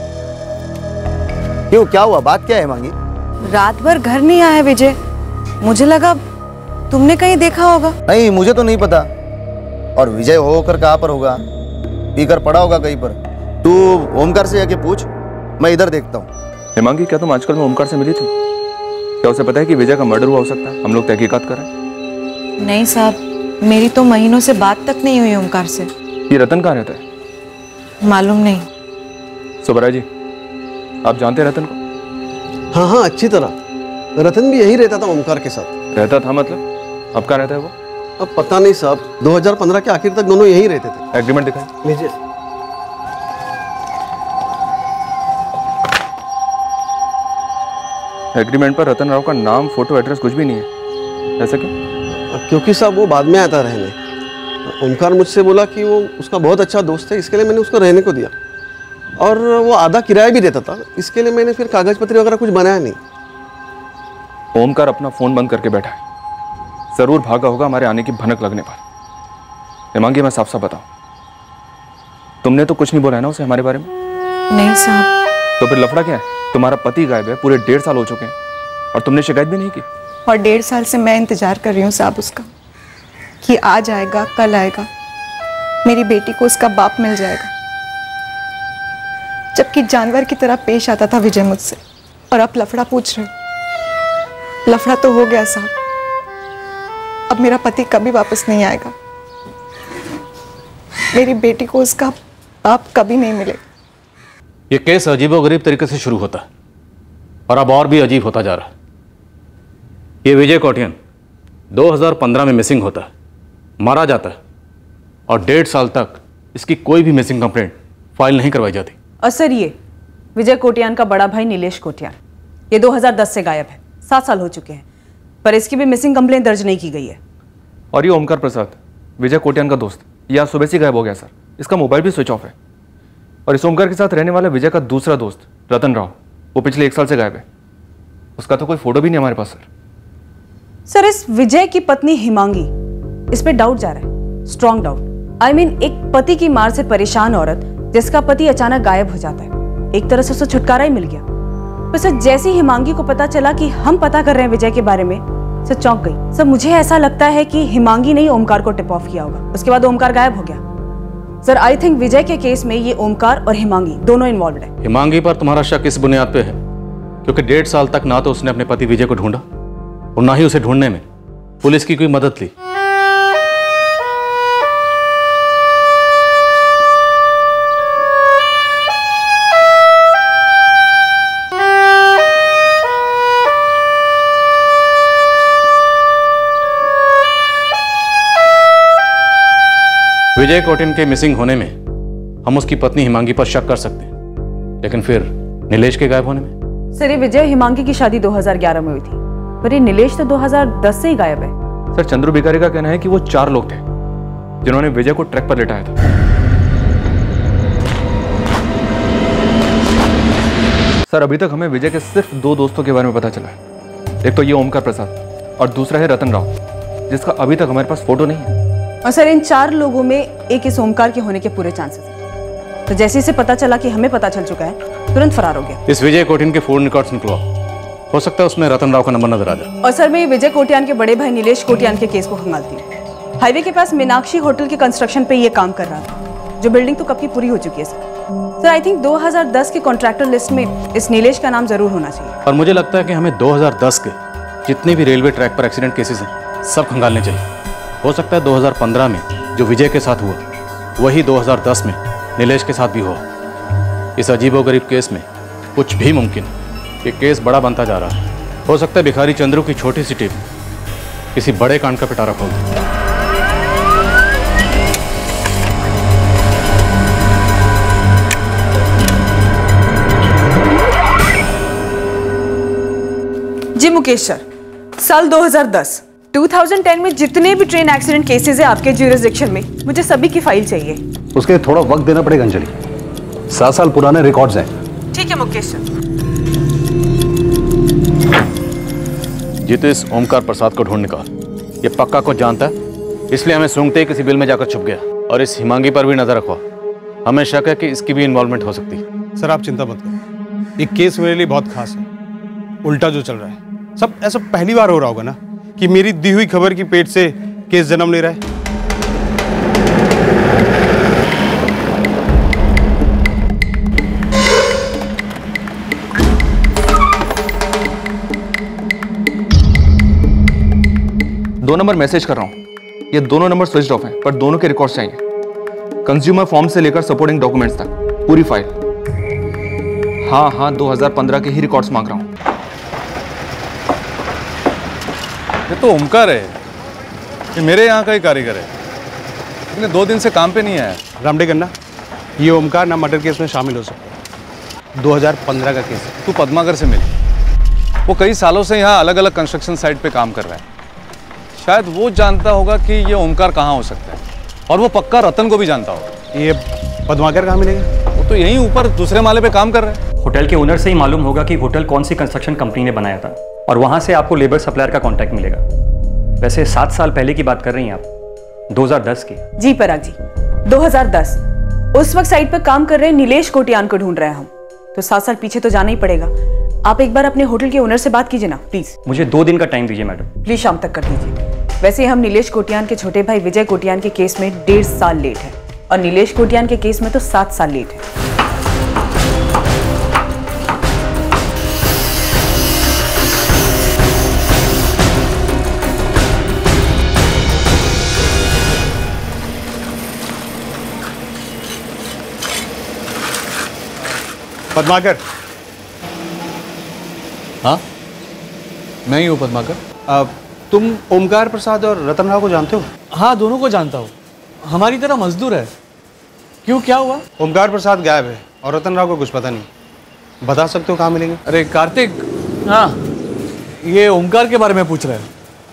S13: क्यों, क्या हुआ? बात क्या है हिमांगी?
S10: रात भर घर नहीं आया विजय, मुझे लगा तुमने कहीं देखा होगा।
S13: नहीं, मुझे तो नहीं पता। और विजय होकर कहाँ पर होगा? पीकर पड़ा होगा कहीं पर। तू ओमकार से जाके पूछ, मैं इधर देखता हूँ।
S5: हिमांगी, क्या तुम आजकल में ओमकार से मिली थी? क्या उसे पता है कि विजय का मर्डर हुआ हो सकता है? हम लोग तहकीकात कर रहे हैं।
S10: नहीं साहब, मेरी तो महीनों से बात तक नहीं हुई ओमकार से।
S5: ये रतन कहाँ रहता है?
S10: मालूम नहीं।
S5: सुब्रा जी, आप जानते हैं रतन को?
S4: हाँ हाँ, अच्छी तरह। रतन भी यही रहता था ओमकार के साथ।
S5: रहता था मतलब? अब कहाँ रहता है वो?
S4: अब पता नहीं साहब, दो हज़ार पंद्रह के आखिर तक दोनों यही रहते थे।
S5: एग्रीमेंट दिखाएं।
S4: लीजिए।
S5: एग्रीमेंट पर रतन राव का नाम, फोटो, एड्रेस कुछ भी नहीं है। ऐसा क्यों?
S4: क्योंकि साहब वो बाद में आता रहने। ओमकार मुझसे बोला कि वो उसका बहुत अच्छा दोस्त है, इसके लिए मैंने उसको रहने को दिया। और वो आधा किराया भी देता था, इसके लिए मैंने फिर कागज पत्री वगैरह कुछ बनाया नहीं।
S5: ओमकार अपना फोन बंद करके बैठा है, जरूर भागा होगा हमारे आने की भनक लगने पर। हिमांगी, मैं साफ साफ बताऊं, तुमने तो कुछ नहीं बोला है ना उसे हमारे बारे में?
S10: नहीं साहब।
S5: तो फिर लफड़ा क्या है? तुम्हारा पति गायब है, पूरे डेढ़ साल हो चुके हैं और तुमने शिकायत भी नहीं की।
S10: और डेढ़ साल से मैं इंतजार कर रही हूँ साहब उसका, कि आज आएगा, कल आएगा।
S7: मेरी बेटी को उसका बाप मिल जाएगा। जबकि जानवर की तरह पेश आता था विजय मुझसे, और अब लफड़ा पूछ रहे हो। लफड़ा तो हो गया साहब। अब मेरा पति कभी वापस नहीं आएगा। मेरी बेटी को उसका बाप कभी नहीं मिलेगा।
S1: ये केस अजीबोगरीब तरीके से शुरू होता है और अब और भी अजीब होता जा रहा है। ये विजय कौटियन दो हज़ार पंद्रह में मिसिंग होता है, मारा जाता है, और डेढ़ साल तक इसकी कोई भी मिसिंग कंप्लेंट फाइल नहीं करवाई जाती।
S11: और सर, ये विजय कोटियान का बड़ा भाई नीलेश कोटियान, ये दो हज़ार दस से गायब है। सात साल हो चुके हैं, पर इसकी भी मिसिंग कंप्लेंट दर्ज नहीं की गई है।
S5: और ये ओमकार प्रसाद, विजय कोटियान का दोस्त, ये आज सुबह से गायब हो गया सर। इसका मोबाइल भी स्विच ऑफ है। और इस ओमकार के साथ रहने वाला विजय का दूसरा दोस्त रतन राव, वो पिछले एक साल से गायब है। उसका तो कोई फोटो भी नहीं हमारे पास सर।
S11: सर, इस विजय की पत्नी हिमांगी, इस पे डाउट जा रहा है, स्ट्रॉन्ग डाउट। आई मीन, एक पति की मार से परेशान औरत जिसका पति अचानक गायब हो जाता है, एक तरह से उसे छुटकारा ही मिल गया। तो सर, जैसे ही हिमांगी को पता चला कि हम पता कर रहे हैं विजय के बारे में, सर चौंक गई। सर, मुझे ऐसा लगता है कि हिमांगी ने ओमकार को टिप ऑफ किया होगा, उसके बाद ओमकार गायब हो गया। सर, आई थिंक विजय के केस में ये ओमकार और हिमांगी दोनों इन्वॉल्व है।
S1: हिमांगी पर तुम्हारा शक इस बुनियाद पे है क्योंकि डेढ़ साल तक ना तो उसने अपने पति विजय को ढूंढा और ना ही उसे ढूंढने में पुलिस की कोई मदद ली। विजय कौटियन के मिसिंग होने में हम उसकी पत्नी हिमांगी पर शक कर सकते हैं, लेकिन फिर नीलेश के गायब होने में?
S11: सर, ये विजय हिमांगी की शादी दो हज़ार ग्यारह में हुई थी, पर ये नीलेश तो दो हज़ार दस से ही गायब है।
S5: सर, चंद्रू भिखारी का कहना है कि वो चार लोग थे जिन्होंने विजय को ट्रैक पर लिटाया था। सर, अभी तक हमें विजय के सिर्फ दो दोस्तों के बारे में पता चला है। एक तो ये ओमकार प्रसाद और दूसरा है रतन राव, जिसका अभी तक हमारे पास फोटो नहीं है।
S11: और सर, इन चार लोगों में एक इस ओमकार के होने के पूरे चांसेस हैं। तो जैसे इसे पता चला कि हमें पता चल चुका है, तुरंत फरार हो गया।
S1: इस विजय कौटियन के फोन रिकॉर्ड्स निकलवाओ, हो सकता है उसमें रतन राव का नंबर नजर आ जाए।
S11: और सर, मैं ये विजय कोटियान के बड़े भाई नीलेश कोटियान के केस को खंगालती हूँ। हाईवे के पास मीनाक्षी होटल के कंस्ट्रक्शन पे ये काम कर रहा था, जो बिल्डिंग तो कब की पूरी हो चुकी है सर। सर, आई थिंक दो हज़ार दस के कॉन्ट्रैक्टर लिस्ट में इस नीलेश का नाम जरूर होना चाहिए।
S1: और मुझे लगता है कि हमें दो हज़ार दस के जितने भी रेलवे ट्रैक पर एक्सीडेंट केसेस हैं, सब खंगालने चाहिए। हो सकता है दो हज़ार पंद्रह में जो विजय के साथ हुआ, वही दो हज़ार दस में नीलेश के साथ भी हुआ। इस अजीबोगरीब केस में कुछ भी मुमकिन है। ये केस बड़ा बनता जा रहा है। हो सकता है भिखारी चंद्रू की छोटी सी टीम किसी बड़े कांड का पिटारा खोल दे।
S11: जी मुकेश सर, साल दो हज़ार दस, दो हज़ार दस में जितने भी ट्रेन एक्सीडेंट केसेस है आपके ज्यूरिसडिक्शन में, मुझे सभी की फाइल चाहिए।
S14: उसके लिए थोड़ा वक्त देना पड़ेगा अंजलि, सात साल पुराने रिकॉर्ड्स हैं।
S11: ठीक है मुकेश सर।
S1: जीतू इस ओमकार प्रसाद को ढूंढ निकाल। ये पक्का को जानता है, इसलिए हमें सूंघते ही किसी बिल में जाकर छुप गया। और इस हिमांगी पर भी नजर रखो, हमें शक है कि इसकी भी इन्वॉल्वमेंट हो सकती है।
S3: सर, आप चिंता मत करो, ये केस मेरे लिए बहुत खास है। उल्टा जो चल रहा है सब ऐसा पहली बार हो रहा होगा ना कि मेरी दी हुई खबर की पेट से केस जन्म ले रहा है।
S5: दो नंबर मैसेज कर रहा हूँ, ये दोनों नंबर स्विच ऑफ हैं, पर दोनों के रिकॉर्ड्स चाहिए। कंज्यूमर फॉर्म से लेकर सपोर्टिंग डॉक्यूमेंट्स तक पूरी फाइल। हाँ हाँ, दो हज़ार पंद्रह के ही रिकॉर्ड्स मांग रहा हूँ।
S15: ये तो ओमकार है, ये मेरे यहाँ का ही कारीगर है, लेकिन दो दिन से काम पे नहीं आया।
S3: रामडे गन्ना, ये ओमकार ना मर्डर केस में शामिल हो सकता है। दो हज़ार पंद्रह का केस है।
S15: तू पद्माकर से मिल, वो कई सालों से यहाँ अलग अलग कंस्ट्रक्शन साइट पे काम कर रहा है। शायद वो जानता होगा कि ये ओमकार कहाँ हो सकता है, और वो पक्का रतन को भी जानता होगा।
S3: ये पद्माकर कहाँ मिलेगा?
S15: वो तो यहीं ऊपर दूसरे माले पे काम कर रहा है।
S16: होटल के ओनर से ही मालूम होगा कि होटल कौन सी कंस्ट्रक्शन कंपनी ने बनाया था, और वहां से आपको लेबर सप्लायर का कांटेक्ट मिलेगा। वैसे सात साल पहले की बात कर रही हैं आप, दो हज़ार दस की?
S11: जी पराग जी, दो हज़ार दस। उस वक्त साइट पर काम कर रहे नीलेश कोटियान को ढूंढ रहे हैं हम, तो सात साल पीछे तो जाना ही पड़ेगा। आप एक बार अपने होटल के ओनर से बात कीजिए ना प्लीज।
S16: मुझे दो दिन का टाइम दीजिए मैडम।
S11: प्लीज शाम तक कर दीजिए। वैसे हम नीलेश कोटियान के छोटे भाई विजय कोटियान के केस में डेढ़ साल लेट है, और नीलेश कोटियान के केस में तो सात साल लेट है।
S3: पद्माकर।
S15: हाँ, मैं ही हूँ पद्माकर।
S3: अब तुम ओमकार प्रसाद और रतन राव को जानते हो?
S15: हाँ, दोनों को जानता हूँ। हमारी तरह मजदूर है। क्यों, क्या हुआ?
S3: ओमकार प्रसाद गायब है और रतन राव को कुछ पता नहीं। बता सकते हो कहाँ मिलेंगे?
S15: अरे कार्तिक, हाँ, ये ओमकार के बारे में पूछ रहे हैं।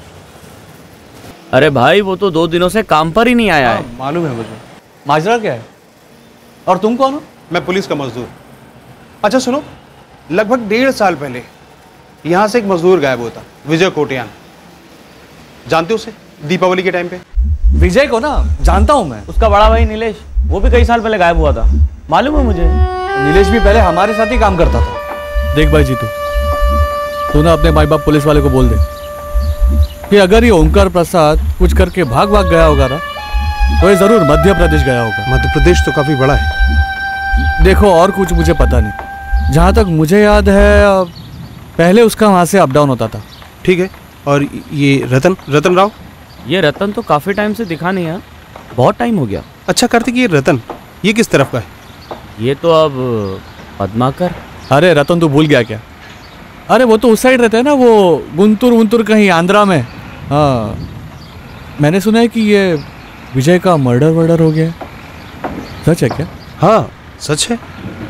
S17: अरे भाई, वो तो दो दिनों से काम पर ही नहीं आया है।
S3: मालूम है मुझे।
S15: माजरा क्या है? और तुम कौन हो?
S3: मैं पुलिस का मजदूर। अच्छा सुनो, लगभग डेढ़ साल पहले यहाँ से एक मजदूर गायब हुआ था, विजय कोटियान। जानते हो उसे? दीपावली के टाइम पे।
S15: विजय को ना जानता हूँ मैं।
S17: उसका बड़ा भाई नीलेश, वो भी कई साल पहले गायब हुआ था, मालूम है मुझे।
S15: नीलेश भी पहले हमारे साथ ही काम करता था।
S6: देख भाई जीतू, तू ना अपने माई बाप पुलिस वाले को बोल दे कि अगर ये ओमकार प्रसाद कुछ करके भाग भाग गया होगा ना, तो ये जरूर मध्य प्रदेश गया होगा।
S3: मध्य प्रदेश तो काफी बड़ा है।
S6: देखो, और कुछ मुझे पता नहीं। जहाँ तक मुझे याद है, पहले उसका वहाँ से अप डाउन होता था।
S3: ठीक है। और ये रतन रतन राव?
S17: ये रतन तो काफी टाइम से दिखा नहीं है, बहुत टाइम हो गया।
S3: अच्छा कार्तिक, ये रतन ये किस तरफ का है?
S17: ये तो अब पद्माकर।
S6: अरे रतन, तू भूल गया क्या? अरे वो तो उस साइड रहते हैं ना, वो गुंतुर वुंतुर कहीं आंध्रा में। हाँ, मैंने सुना है कि ये विजय का मर्डर वर्डर हो गया है। सच है क्या?
S3: हाँ सच है।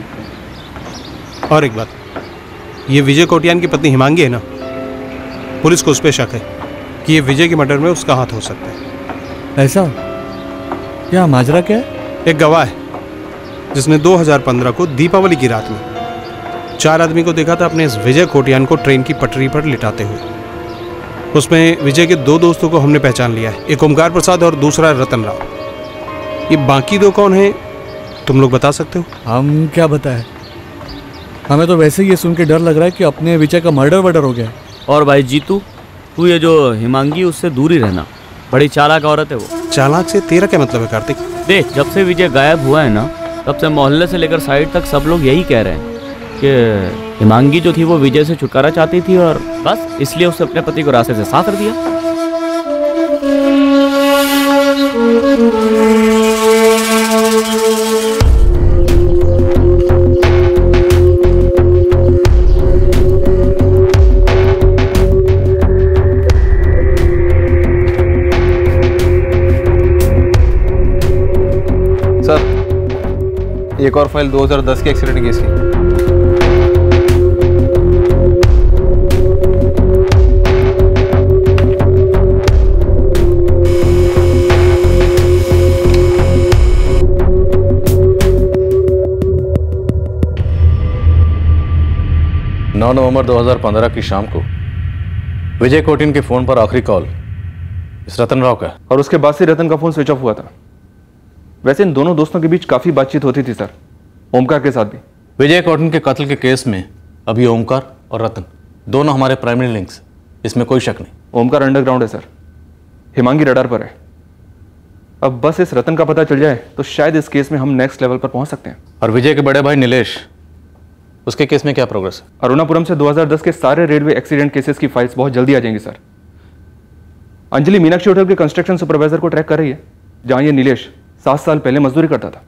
S3: और एक बात, ये विजय कोटियान की पत्नी हिमांगी है ना, पुलिस को उस पर शक है कि ये विजय के मर्डर में उसका हाथ हो सकता है।
S6: ऐसा क्या? माजरा क्या है?
S3: एक गवाह है जिसने दो हज़ार पंद्रह को दीपावली की रात में चार आदमी को देखा था अपने इस विजय कोटियान को ट्रेन की पटरी पर लिटाते हुए। उसमें विजय के दो दोस्तों को हमने पहचान लिया है, एक ओमकार प्रसाद और दूसरा रतन राव। ये बाकी दो कौन हैं, तुम लोग बता सकते हो?
S6: हम क्या बताएं, हमें तो वैसे ही ये सुन के डर लग रहा है कि अपने विजय का मर्डर वर्डर हो गया है।
S17: और भाई जीतू, तू ये जो हिमांगी, उससे दूर ही रहना, बड़ी चालाक औरत है वो।
S3: चालाक से तेरा क्या मतलब है कार्तिक?
S17: देख, जब से विजय गायब हुआ है ना, तब से मोहल्ले से लेकर साइड तक सब लोग यही कह रहे हैं कि हिमांगी जो थी वो विजय से छुटकारा चाहती थी, और बस इसलिए उसने अपने पति को रास्ते से साथ कर दिया।
S12: एक और फाइल दो हज़ार दस के एक्सीडेंट केस की।
S1: नौ नवंबर दो हज़ार पंद्रह की शाम को विजय कोटियान के फोन पर आखिरी कॉल इस रतन राव का,
S5: और उसके बाद से रतन का फोन स्विच ऑफ हुआ था। वैसे इन दोनों दोस्तों के बीच काफी बातचीत होती थी सर, ओमकार के साथ भी।
S1: विजय कोटियान के कत्ल के केस में अभी ओमकार और रतन दोनों हमारे प्राइमरी लिंक्स, इसमें कोई शक नहीं।
S5: ओमकार अंडरग्राउंड है सर, हिमांगी रडार पर है। अब बस इस रतन का पता चल जाए तो शायद इस केस में हम नेक्स्ट लेवल पर पहुंच सकते हैं।
S1: और विजय के बड़े भाई नीलेश, उसके केस में क्या प्रोग्रेस है?
S5: अरुणापुरम से दो हज़ार दस के सारे रेलवे एक्सीडेंट केसेस की फाइल्स बहुत जल्दी आ जाएंगी सर। अंजलि मीनाक्षी होटल के कंस्ट्रक्शन सुपरवाइजर को ट्रैक कर रही है, जहां ये नीलेश सात साल पहले मजदूरी करता था।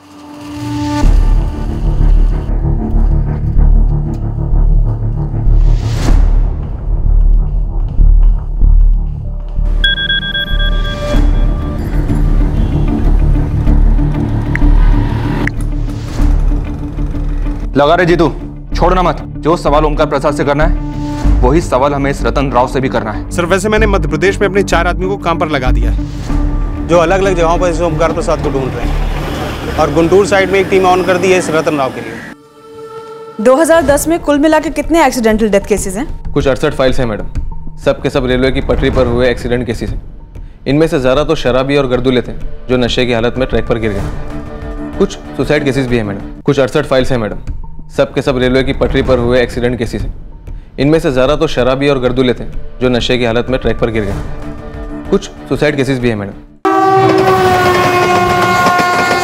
S5: लगा रहे जीतू, छोड़ना मत। जो सवाल ओमकार प्रसाद से करना है वही सवाल हमें इस रतन राव से भी करना है।
S3: सर वैसे मैंने मध्य प्रदेश में अपने चार आदमी को काम पर लगा दिया है, जो अलग अलग जगहों पर इस ओमकार प्रसाद को ढूंढ रहे हैं, और गुंटूर साइड में एक टीम ऑन कर दी है इस रतन राव के लिए।
S11: दो हज़ार दस में कुल मिला के कितने एक्सीडेंटल डेथ केसेस हैं?
S12: कुछ अड़सठ फाइल्स हैं मैडम, सब के सब रेलवे की पटरी पर हुए एक्सीडेंट केसेस हैं। इनमें से ज़्यादा तो शराबी और गर्दूले थे जो नशे की हालत में ट्रैक पर गिर गए। कुछ सुसाइड केसेस भी हैं मैडम। कुछ अड़सठ फाइल्स हैं मैडम, सब के सब रेलवे की पटरी पर हुए एक्सीडेंट केसेस हैं। इनमें से ज़्यादा तो शराबी और गर्दूले थे जो नशे की हालत में ट्रैक पर गिर गए। कुछ सुसाइड केसेस भी हैं मैडम।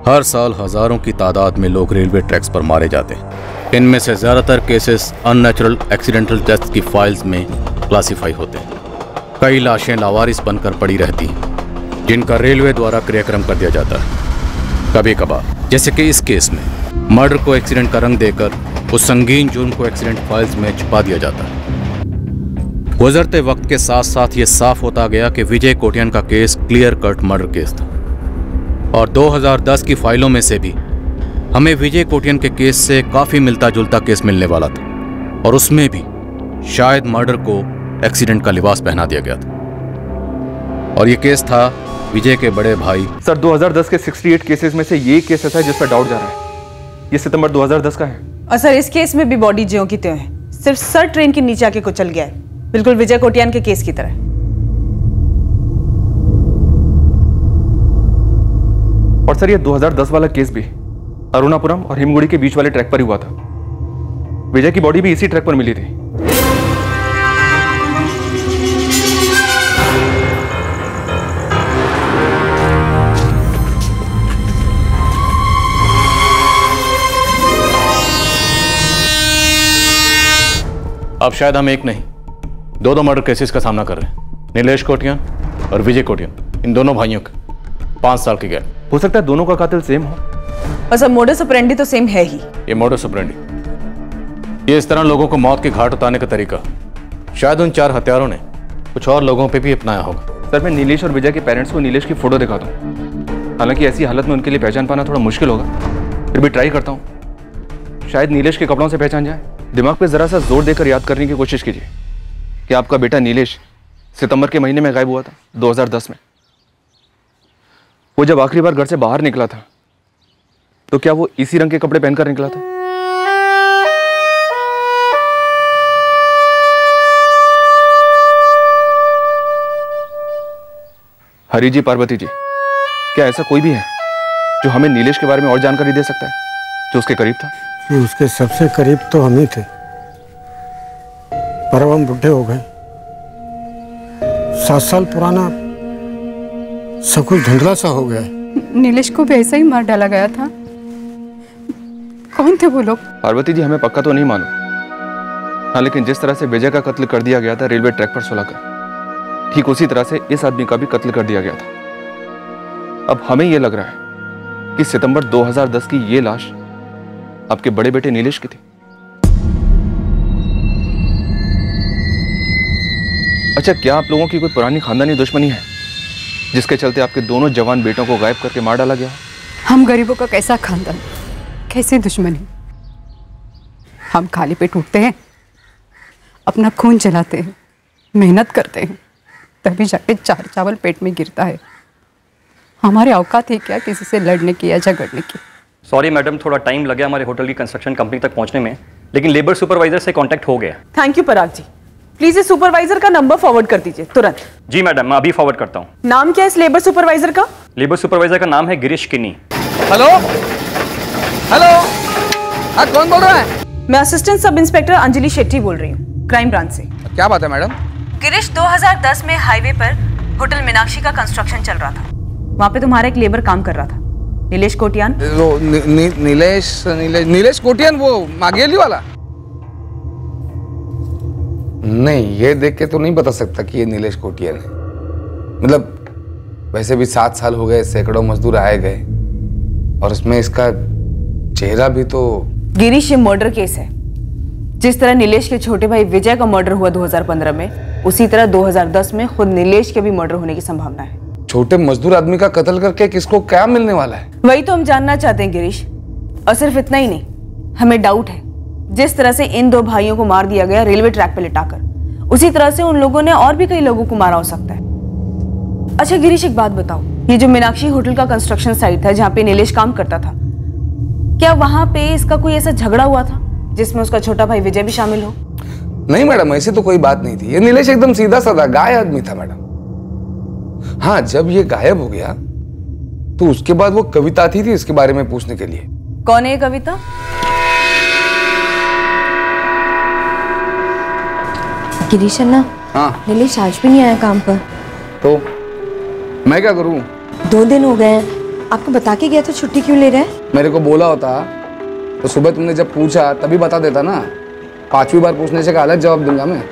S1: हर साल हजारों की तादाद में लोग रेलवे ट्रैक्स पर मारे जाते हैं। इनमें से ज्यादातर केसेस अननेचुरल एक्सीडेंटल डेथ की फाइल्स में क्लासिफाई होते हैं। कई लाशें लावारिस बनकर पड़ी रहती हैं, जिनका रेलवे द्वारा क्रियाक्रम कर दिया जाता है। कभी कभार, जैसे कि इस केस में, मर्डर को एक्सीडेंट का रंग देकर उस संगीन जुर्म को एक्सीडेंट फाइल्स में छुपा दिया जाता है। गुजरते वक्त के साथ साथ ये साफ होता गया कि विजय कोटियान का case clear cut murder case था, और दो हज़ार दस की फाइलों में से भी हमें विजय कोटियान के केस से काफी मिलता जुलता केस मिलने वाला था, और उसमें भी शायद मर्डर को एक्सीडेंट का लिबास पहना दिया गया था। और ये केस था विजय के बड़े भाई।
S5: सर, दो हज़ार दस के अड़सठ केसेस में से ये केस ऐसा है जिस पर डाउट जा रहा है। ये सितंबर दो हज़ार दस का है।
S11: और सर, इस केस में भी बॉडी ज्यों की त्यों है, सिर्फ सर ट्रेन के नीचे आके कुचल गया है, बिल्कुल विजय कोटियान के केस की तरह।
S5: और सर, ये दो हज़ार दस वाला केस भी अरुणापुरम और हिमगुड़ी के बीच वाले ट्रैक पर ही हुआ था। विजय की बॉडी भी इसी ट्रैक पर मिली थी।
S1: अब शायद हम एक नहीं, दो दो मर्डर केसेस का सामना कर रहे हैं। नीलेश कोटियान और विजय कोटियान, इन दोनों भाइयों के पांच साल की गैप।
S5: हो सकता है दोनों का कातिल सेम हो।
S11: और सब मोडस ऑपरेंडी तो सेम है ही।
S1: ये मोडस ऑपरेंडी, ये इस तरह लोगों को मौत के घाट उतारने का तरीका शायद उन चार हत्यारों ने कुछ और लोगों पे भी अपनाया होगा।
S5: सर, मैं नीलेश और विजय के पेरेंट्स को नीलेश की फोटो दिखाता हूँ। हालांकि ऐसी हालत में उनके लिए पहचान पाना थोड़ा मुश्किल होगा, फिर भी ट्राई करता हूँ। शायद नीलेश के कपड़ों से पहचान जाए। दिमाग पे जरा सा जोर देकर याद करने की कोशिश कीजिए कि आपका बेटा नीलेश सितंबर के महीने में गायब हुआ था दो हज़ार दस में। वो जब आखिरी बार घर से बाहर निकला था तो क्या वो इसी रंग के कपड़े पहनकर निकला था? हरी जी, पार्वती जी, क्या ऐसा कोई भी है जो हमें नीलेश के बारे में और जानकारी दे सकता है, जो उसके करीब था?
S2: उसके सबसे करीब तो हम ही थे, पर अब हम बुढ़े हो गए। सात साल पुराना सब कुछ धुंधला सा हो गया है।
S18: नीलेश को भी ऐसा ही मार डाला गया था। कौन थे वो लोग?
S5: पार्वती जी, हमें पक्का तो नहीं मालूम। हाँ, लेकिन जिस तरह से विजय का कत्ल कर दिया गया था रेलवे ट्रैक पर सुलाकर, ठीक उसी तरह से इस आदमी का भी कत्ल कर दिया गया था। अब हमें यह लग रहा है कि सितंबर दो हज़ार दस की ये लाश आपके बड़े बेटे नीलेश की थी। अच्छा, क्या आप लोगों की कोई पुरानी खानदानी दुश्मनी है जिसके चलते आपके दोनों जवान बेटों को गायब करके मार डाला गया?
S18: हम गरीबों का कैसा खानदान, कैसी दुश्मनी। हम खाली पेट उठते हैं, अपना खून जलाते हैं, मेहनत करते हैं, तभी जाके चार चावल पेट में गिरता है। हमारे औकात है क्या किसी से लड़ने की या झगड़ने की?
S16: सॉरी मैडम, थोड़ा टाइम लगा हमारे होटल की कंस्ट्रक्शन कंपनी तक पहुंचने में, लेकिन लेबर सुपरवाइजर से कांटेक्ट हो गया।
S11: Thank you Parag ji. Please इस सुपरवाइजर का नंबर फॉरवर्ड कर दीजिए तुरंत।
S16: जी मैडम, मैं अभी फॉरवर्ड करता हूँ।
S11: नाम क्या है इस लेबर सुपरवाइजर का?
S16: लेबर सुपरवाइजर का नाम है गिरीश किन्नी।
S19: हेलो हेलो, हाँ कौन बोल रहा है?
S11: मैं assistant sub inspector Anjali Shetty बोल रही हूँ, क्राइम ब्रांच से।
S19: क्या बात है मैडम?
S11: गिरीश, दो हज़ार दस में हाईवे पर होटल मीनाक्षी का कंस्ट्रक्शन चल रहा था। वहाँ पे तुम्हारा एक लेबर काम कर रहा था, नीलेश कोटियान।
S19: वो नी, नी, नीलेश नीलेश नीलेश कोटियान, वो मागेली वाला? नहीं, ये देख के तो नहीं बता सकता कि ये नीलेश कोटियान है। मतलब वैसे भी सात साल हो गए, सैकड़ों मजदूर आए गए, और उसमें इसका चेहरा भी तो।
S11: गिरीश, ये मर्डर केस है। जिस तरह नीलेश के छोटे भाई विजय का मर्डर हुआ दो हज़ार पंद्रह में, उसी तरह दो हज़ार दस में खुद नीलेश के भी मर्डर होने की संभावना है।
S19: छोटे मजदूर आदमी का कत्ल करके किसको क्या मिलने वाला है?
S11: वही तो हम जानना चाहते हैं गिरीश। और सिर्फ इतना ही नहीं, हमें डाउट है जिस तरह से इन दो भाइयों को मार दिया गया रेलवे ट्रैक पे लिटाकर, उसी तरह से उन लोगों ने और भी कई लोगों को मारा हो सकता है। अच्छा गिरीश, एक बात बताओ, ये जो मीनाक्षी होटल का कंस्ट्रक्शन साइट था जहाँ पे नीलेश काम करता था, क्या वहां पे इसका कोई ऐसा झगड़ा हुआ था जिसमें उसका छोटा भाई विजय भी शामिल हो?
S19: नहीं मैडम, ऐसी तो कोई बात नहीं थी। ये नीलेश एकदम सीधा साधा गाय आदमी था मैडम। हाँ, जब ये गायब हो गया तो उसके बाद वो कविता आती थी इसके बारे में पूछने के लिए।
S11: कौन है ये कविता?
S20: गिरीश अन्ना,
S19: हाँ,
S20: नीलेश आज भी नहीं आया काम पर।
S19: तो मैं क्या करूं?
S20: दो दिन हो गए हैं,
S10: आपको बता के गया तो छुट्टी क्यों ले रहे हैं?
S19: मेरे को बोला होता तो सुबह तुमने जब पूछा तभी बता देता ना। पांचवी बार पूछने से का अलग जवाब दूंगा मैं।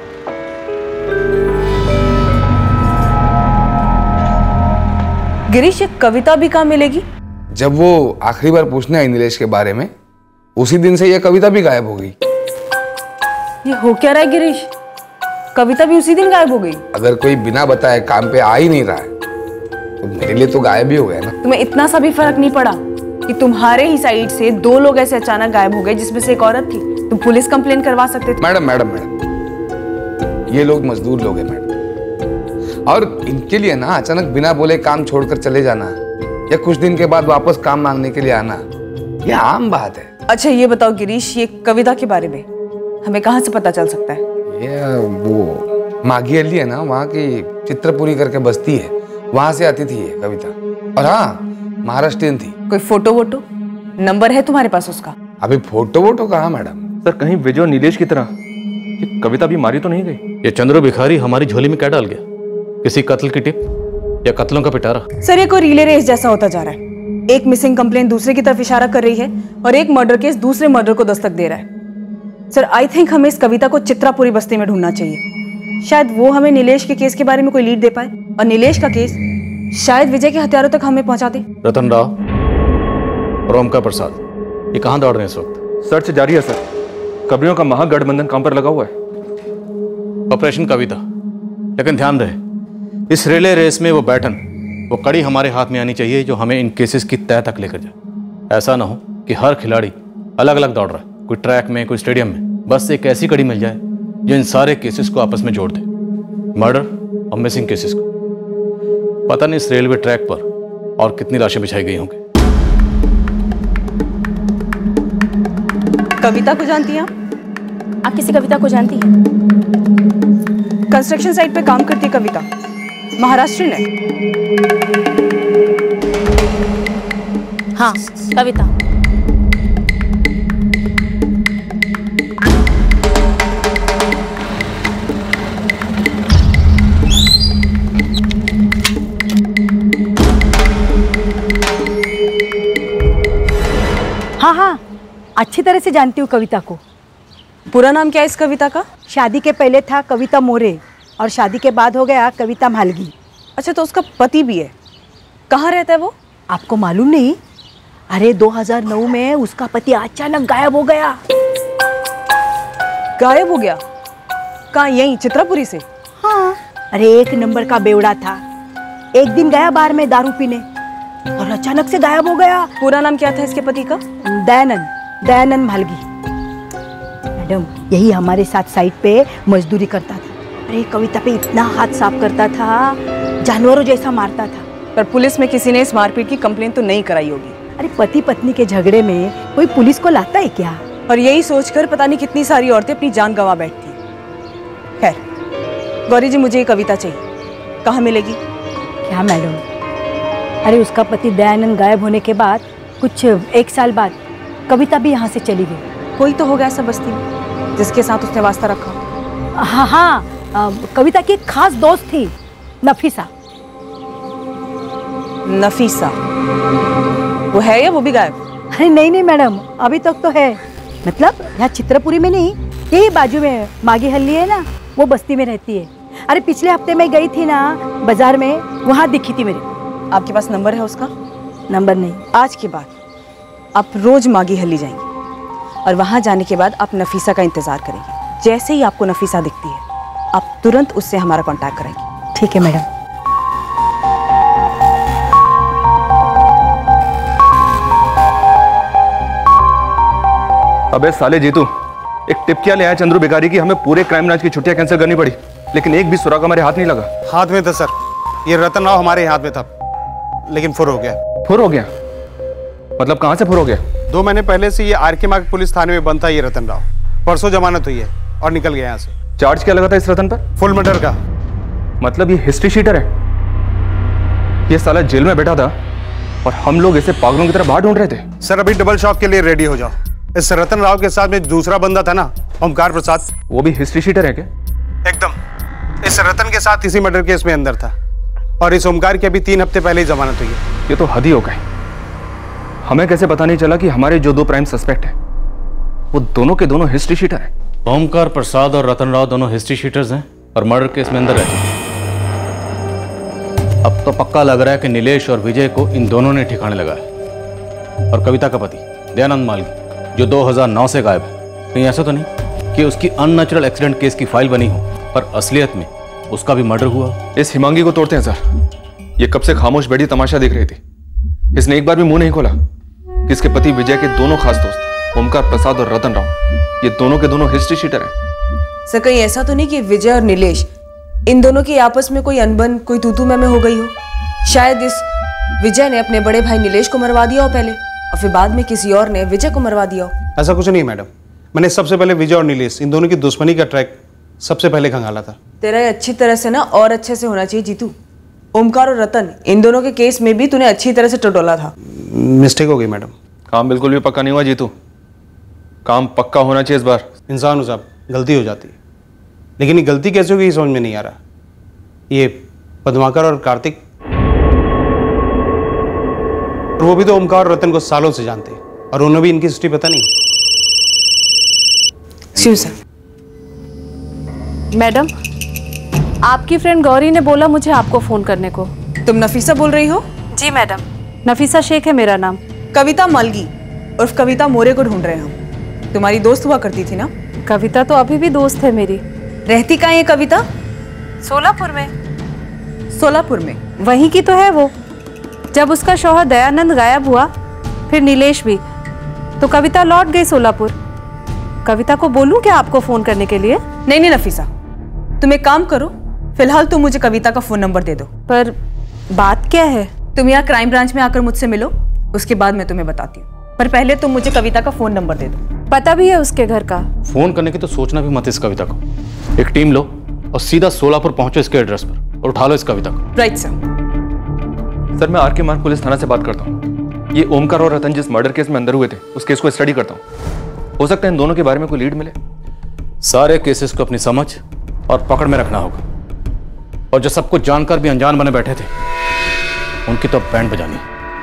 S11: गिरीश, ये कविता भी कहाँ मिलेगी?
S19: जब वो आखिरी बार पूछने आई नीलेश के बारे में, उसी दिन से यह कविता भी गायब हो गई।
S11: ये हो क्या रहा है गिरीश? कविता भी उसी दिन गायब हो गई?
S19: अगर कोई बिना बताए काम पे आ ही नहीं रहा है तो मेरे लिए तो गायब ही हो गया ना।
S11: तुम्हें इतना सा भी फर्क नहीं पड़ा कि तुम्हारे ही साइड से दो लोग ऐसे अचानक गायब हो गए जिसमें से एक औरत थी? तुम पुलिस कंप्लेन करवा सकते थे।
S19: मैडम मैडम मैडम ये लोग मजदूर लोग हैं मैडम, और इनके लिए ना अचानक बिना बोले काम छोड़कर चले जाना या कुछ दिन के बाद वापस काम मांगने के लिए आना, यह आम बात है।
S11: अच्छा ये बताओ गिरीश, ये कविता के बारे में हमें कहाँ से पता चल सकता है?
S19: ये वो माघी अली है ना, वहाँ की चित्रपुरी करके बस्ती है, वहां से आती थी ये कविता। और हाँ, महाराष्ट्रियन थी।
S11: कोई फोटो वोटो नंबर है तुम्हारे पास उसका?
S19: अभी फोटो वोटो कहाँ मैडम?
S5: सर कहीं विजय और नीलेश की तरह ये कविता भी मारी तो नहीं गई?
S1: ये चंद्रू भिखारी हमारी झोली में क्या डाल गया? किसी कत्ल की टिप या कत्लों का पिटारा?
S11: सर ये कोई रिले रेस जैसा होता जा रहा है। एक मिसिंग कंप्लेन दूसरे की तरफ इशारा कर रही है और एक मर्डर केस दूसरे मर्डर को दस्तक दे रहा है। सर आई थिंक हमें इस कविता को चित्रापुरी बस्ती में ढूंढना चाहिए। शायद वो हमें नीलेश के केस के बारे में कोई लीड दे पाए और नीलेश का केस शायद विजय के हथियारों तक हमें पहुंचा दे।
S1: रतन राव और ओमकार प्रसाद, ये कहाँ दौड़ रहे हैं इस वक्त?
S5: सर्च जारी है सर। कब्रियों का महागठबंधन काम पर लगा हुआ है।
S1: ऑपरेशन कविता, लेकिन ध्यान रहे इस रिले रेस में वो बैठन, वो कड़ी हमारे हाथ में आनी चाहिए जो हमें इन केसेस की तह तक लेकर जाए। ऐसा ना हो कि हर खिलाड़ी अलग अलग दौड़ रहा है, कोई ट्रैक में कोई स्टेडियम में। बस एक ऐसी कड़ी मिल जाए जो इन सारे केसेस को आपस में जोड़ दे, मर्डर और मिसिंग केसेस को। पता नहीं इस रेलवे ट्रैक पर और कितनी लाशें बिछाई गई होंगी।
S11: कविता को जानती हैं आप?
S21: आप किसी कविता को जानती हैं?
S11: कंस्ट्रक्शन साइट पे काम करती है कविता, महाराष्ट्र है।
S21: हाँ कविता।
S22: हाँ हाँ अच्छी तरह से जानती हूँ कविता को।
S11: पूरा नाम क्या है इस कविता का?
S22: शादी के पहले था कविता मोरे और शादी के बाद हो गया कविता मालगी।
S11: अच्छा तो उसका पति भी है, कहाँ रहता है वो?
S22: आपको मालूम नहीं? अरे दो हज़ार नौ में उसका पति अचानक गायब हो गया।
S11: गायब हो गया? कहाँ, यहीं चित्रापुरी से?
S22: हाँ, अरे एक नंबर का बेवड़ा था। एक दिन गया बार में दारू पीने और अचानक से गायब हो गया।
S11: पूरा नाम क्या था इसके पति का?
S22: दयानंद, दयानंद मालगी। मैडम यही हमारे साथ साइट पे मजदूरी करता था। अरे कविता पे इतना हाथ साफ करता था, जानवरों जैसा मारता था।
S11: पर पुलिस में किसी ने इस मारपीट की कंप्लेन तो नहीं कराई होगी?
S22: अरे पति पत्नी के झगड़े में कोई पुलिस को लाता है क्या?
S11: और यही सोचकर पता नहीं कितनी सारी औरतें अपनी जान गंवा बैठती हैं। खैर गौरी जी, मुझे ये कविता चाहिए, कहाँ मिलेगी?
S22: क्या मैडम? अरे उसका पति दयानंद गायब होने के बाद कुछ एक साल बाद कविता भी यहाँ से चली गई।
S11: कोई तो होगा ऐसा बस्ती में जिसके साथ उसने वास्ता रखा।
S22: हाँ हाँ, कविता की एक खास दोस्त थी, नफीसा।
S11: नफीसा वो है या वो भी गायब?
S22: अरे नहीं नहीं मैडम, अभी तक तो है। मतलब यहाँ चित्रपुरी में नहीं, यही बाजू में मागी हल्ली है ना, वो बस्ती में रहती है। अरे पिछले हफ्ते मैं गई थी ना बाजार में, वहाँ दिखी थी मेरे।
S11: आपके पास नंबर है उसका?
S22: नंबर नहीं।
S11: आज के बाद आप रोज मागी हल्ली जाएंगे और वहां जाने के बाद आप नफीसा का इंतजार करेंगे। जैसे ही आपको नफीसा दिखती है आप तुरंत उससे हमारा कांटेक्ट करेंगे।
S22: ठीक है मैडम।
S5: अबे साले जीतू, एक टिप क्या ले आया चंद्रू भिखारी की हमें पूरे क्राइम ब्रांच की छुट्टियां कैंसिल करनी पड़ी, लेकिन एक भी सुराग हमारे हाथ नहीं लगा।
S3: हाथ में था सर, ये रतन राव हमारे हाथ में था, लेकिन फुर हो गया।
S5: फुर हो गया? मतलब कहां से फुर हो गया?
S3: दो महीने पहले से ये आर के मार्ग पुलिस थाने में बंद था ये रतन राव। परसों जमानत हुई है और निकल गया यहाँ से।
S5: चार्ज क्या लगा था इस रतन पर?
S3: फुल मर्डर का।
S5: मतलब ये हिस्ट्री शीटर है? ये साला जेल में बैठा था और हम लोग इसे पागलों की तरह बाहर ढूंढ रहे थे।
S3: सर अभी डबल शॉक के लिए रेडी हो जाओ। इस रतन राव के साथ में दूसरा बंदा था ना, ओमकार प्रसाद,
S5: वो भी हिस्ट्री शीटर है क्या?
S3: एकदम। इस रतन के साथ इसी मर्डर केस में अंदर था और इस ओमकार की अभी तीन हफ्ते पहले ही जमानत हुई है।
S5: ये तो हद ही हो गई। हमें कैसे पता नहीं चला कि हमारे जो दो प्राइम सस्पेक्ट हैं वो दोनों के दोनों हिस्ट्री शीटर हैं?
S1: ओमकार प्रसाद और रतन राव दोनों हिस्ट्री शीटर्स हैं और मर्डर केस में अंदर रहते हैं। अब तो पक्का लग रहा है कि नीलेश और विजय को इन दोनों ने ठिकाने लगाया। और कविता का पति दयानंद मालगी जो दो हज़ार नौ से गायब है, कहीं ऐसा तो नहीं कि उसकी अननेचुरल एक्सीडेंट केस की फाइल बनी हो पर असलियत में उसका भी मर्डर हुआ?
S5: इस हिमांगी को तोड़ते हैं सर। ये कब से खामोश बैठी तमाशा देख रही थी। इसने एक बार भी मुंह नहीं खोला कि इसके पति विजय के दोनों खास दोस्त ओमकार प्रसाद और रतन राव ये दोनों के दोनों हिस्ट्री शीटर हैं।
S11: सर कहीं ऐसा तो नहीं कि विजय और नीलेश इन दोनों की आपस में कोई अनबन, कोई तूतू में हो गई हो? शायद इस विजय ने अपने बड़े भाई नीलेश को मरवा दिया हो पहले और फिर बाद में किसी और ने विजय को मरवा दिया हो।
S3: ऐसा कुछ नहीं मैडम, मैंने सबसे पहले विजय और नीलेश इन दोनों की दुश्मनी का ट्रैक सबसे पहले खंगाला था।
S11: तेरा ये अच्छी तरह से ना और अच्छे से होना चाहिए जीतू। ओमकार और रतन इन दोनों के केस में भी तूने अच्छी तरह से टटोला था।
S3: मिस्टेक हो गई मैडम।
S5: काम बिल्कुल भी पक्का नहीं हुआ जीतू, काम पक्का होना चाहिए इस बार।
S3: इंसान हो साहब, गलती हो जाती है, लेकिन ये गलती कैसे होगी समझ में नहीं आ रहा। ये पद्माकर और कार्तिक, और वो भी तो ओमकार और रतन को सालों से जानते हैं और उन्हें भी इनकी हिस्ट्री पता नहीं।
S11: शिव सर।
S8: मैडम, आपकी फ्रेंड गौरी ने बोला मुझे आपको फोन करने को।
S11: तुम नफीसा बोल रही हो?
S8: जी मैडम, नफीसा शेख है मेरा नाम।
S11: कविता मालगी उर्फ कविता मोरे को ढूंढ रहे हैं हम। तुम्हारी दोस्त हुआ करती थी ना?
S8: कविता तो अभी भी दोस्त है मेरी।
S11: रहती कहाँ है कविता?
S8: सोलापुर में।
S11: सोलापुर में?
S8: वहीं की तो है वो। जब उसका शौहर दयानंद गायब हुआ, फिर नीलेश भी, तो कविता लौट गई सोलापुर। कविता को बोलूं क्या आपको फोन करने के लिए?
S11: नहीं नहीं नफीसा, तुम एक काम करो, फिलहाल तुम मुझे कविता का फोन नंबर दे दो।
S8: पर बात क्या है?
S11: तुम यहाँ क्राइम ब्रांच में आकर मुझसे मिलो, उसके बाद मैं तुम्हें बताती हूँ। पर पहले तुम मुझे कविता का फोन नंबर दे दो।
S8: पता भी है उसके घर का।
S1: फोन करने की तो सोचना भी मत इस कविता को। एक टीम लो और सीधा सोलापुर पहुंचो इसके एड्रेस पर और उठा लो इस कविता को।
S11: Right sir.
S5: सर मैं आर के मार्ग पुलिस थाना से बात करता हूँ। ये ओमकार और रतन जिस मर्डर केस में अंदर हुए थे उस केस को स्टडी करता हूँ। हो सकता है इन दोनों के बारे में कोई लीड मिले।
S1: सारे केसेस को अपनी समझ और पकड़ में रखना होगा, और जो सब कुछ जानकर भी अनजान बने बैठे थे उनकी तो बैंड बजानी।